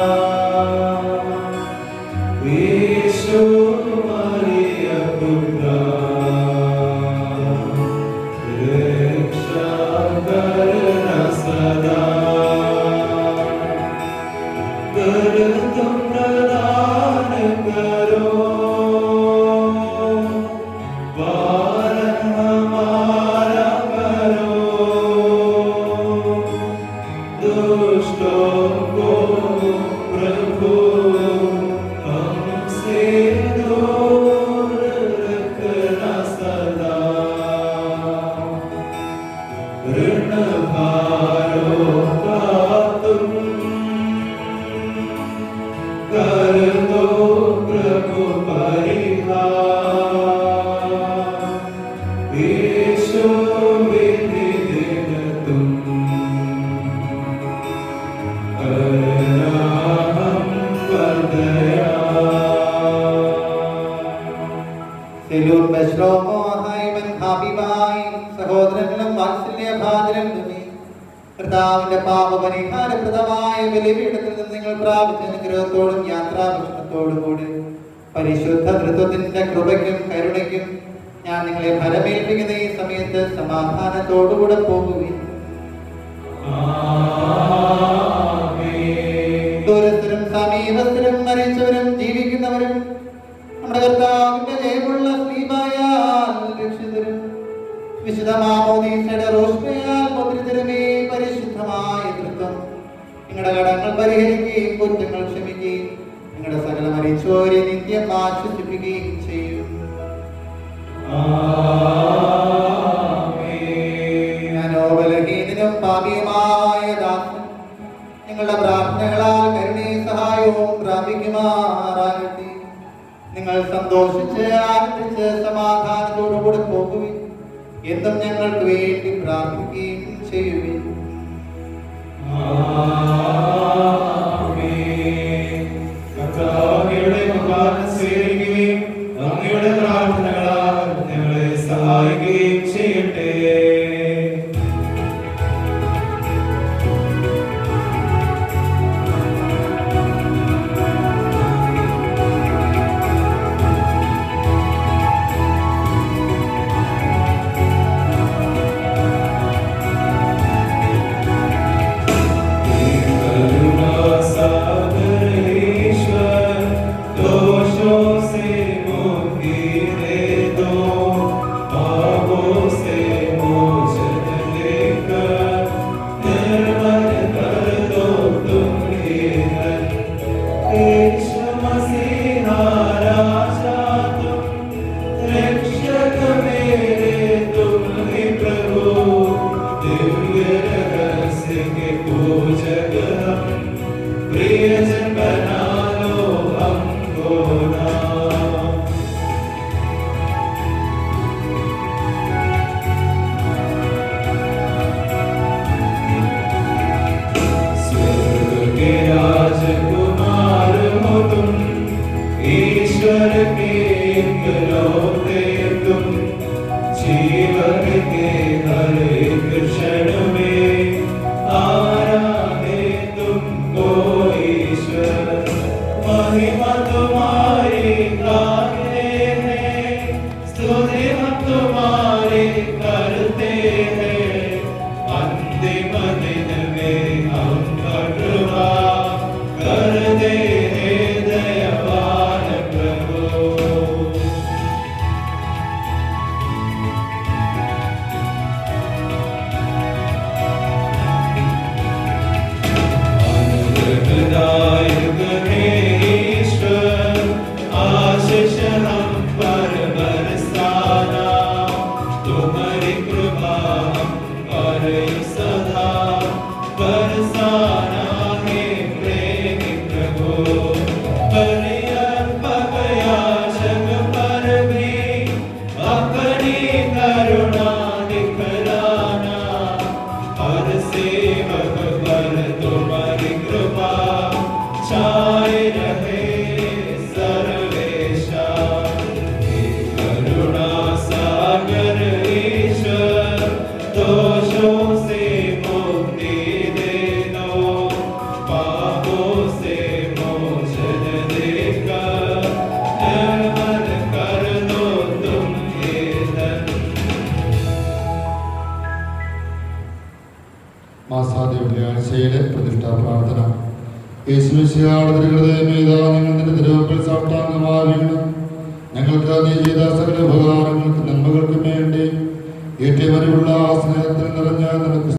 യേശു മറിയ പുത്രാ രക്ഷാകരണ സദാ കരുതും പ്രദാന കരോ സഹോദരങ്ങളും വാത്സല്യഭാജനങ്ങളുമേ, കർത്താവിന്റെ പാപപരിഹാരപ്രദമായ ബലിപീഠത്തിൽ നിന്ന് നിങ്ങൾ പ്രാപിച്ച അനുഗ്രഹത്തോടും യാത്രാഭക്ഷണത്തോടും കൂടി പരിശുദ്ധ തൃത്വത്തിന്റെ കൃപയ്ക്കും കരുണയ്ക്കും ഞാൻ നിങ്ങളെ ഫലമേൽപ്പിക്കുന്ന ഈ സമയത്ത് സമാധാനത്തോടുകൂടെ പോകുകയും ദൂരസ്ഥരും സമീപസ്ഥരും മരിച്ചവരും ജീവിക്കുന്നവരും നമ്മുടെ കർത്താവിന്റെ ജയമുള്ള സ്ലീബായാൽ രക്ഷിതരും വിശുദ്ധ മാമോദീസയുടെ റോഷ്മയാൽ മുദ്രിതരുമേ, പരിശുദ്ധമായ തൃത്വം നിങ്ങളുടെ കടങ്ങൾ പരിഹരിക്കുകയും കുറ്റങ്ങൾ ക്ഷമിക്കുകയും നിങ്ങളുടെ സകല മരിച്ചോരെ നിത്യം ആശ്വസിപ്പിക്കുകയും ചെയ്യും. ബലഹീനനും പാപിയുമായ ദാസൻ നിങ്ങളുടെ പ്രാർത്ഥനകളാൽ കരുണയും സഹായവും പ്രാപിക്കുമാറാകട്ടെ. നിങ്ങൾ സന്തോഷിച്ച് ആനന്ദിച്ച് സമാധാനത്തോടുകൂടി പോകുവിൻ. എന്നും ഞങ്ങൾക്ക് വേണ്ടി പ്രാർത്ഥിക്കുകയും ചെയ്യുവിൻ. അങ്ങയുടെ പ്രാർത്ഥനകളാൽ ഞങ്ങളെ സഹായിക്കുകയും ചെയ്യട്ടെ. पूजक हम प्रियजन बना लो हमको ना। स्वर्ग के राजकुमार हो तुम, ईश्वर के इकलौते तुम, जीवन के हर एक क्षण में आराधे तुमको ईश्वर। महिमा तुम्हारी गाते हैं, स्तुति हम तुम्हारी करते हैं, अंतिम दिन में हम कृपा कर दे हे दयावान प्रभु। अनुग्रहदायक हे ईश्वर, आशीष हम पर बरसाना, तुम्हारी कृपा हम पर सदा बरसाना हे प्रेमी प्रभु। बलियर्पक याचक पर भी अपनी करुणा दिखलाना, हर सेवक पर तुम्हारी कृपा छाए रहे सर्वेशा। हे करुणा सागर ईश्वर, दोषों से मुक्ति दे दो, पापों से मोचन देकर निर्मल कर दो तुम हे धन। മാസാദ്യ വെള്ളിയാഴ്ചയിലെ പ്രതിഷ്ഠാ പ്രാർത്ഥന. യേശുമിശിഹായുടെ തിരുഹൃദയമേതാ നിങ്ങൾ നിന്റെ തിരുവപ്പിൽ സാഷ്ടാംഗമാകണം. ഞങ്ങൾക്ക് നീ ചെയ്ത സകല ഉപകാരങ്ങൾക്ക് നന്മകൾക്കും വേണ്ടി ഏറ്റവും വരെയുള്ള സ്നേഹത്തിൽ നിറഞ്ഞ നിനക്ക്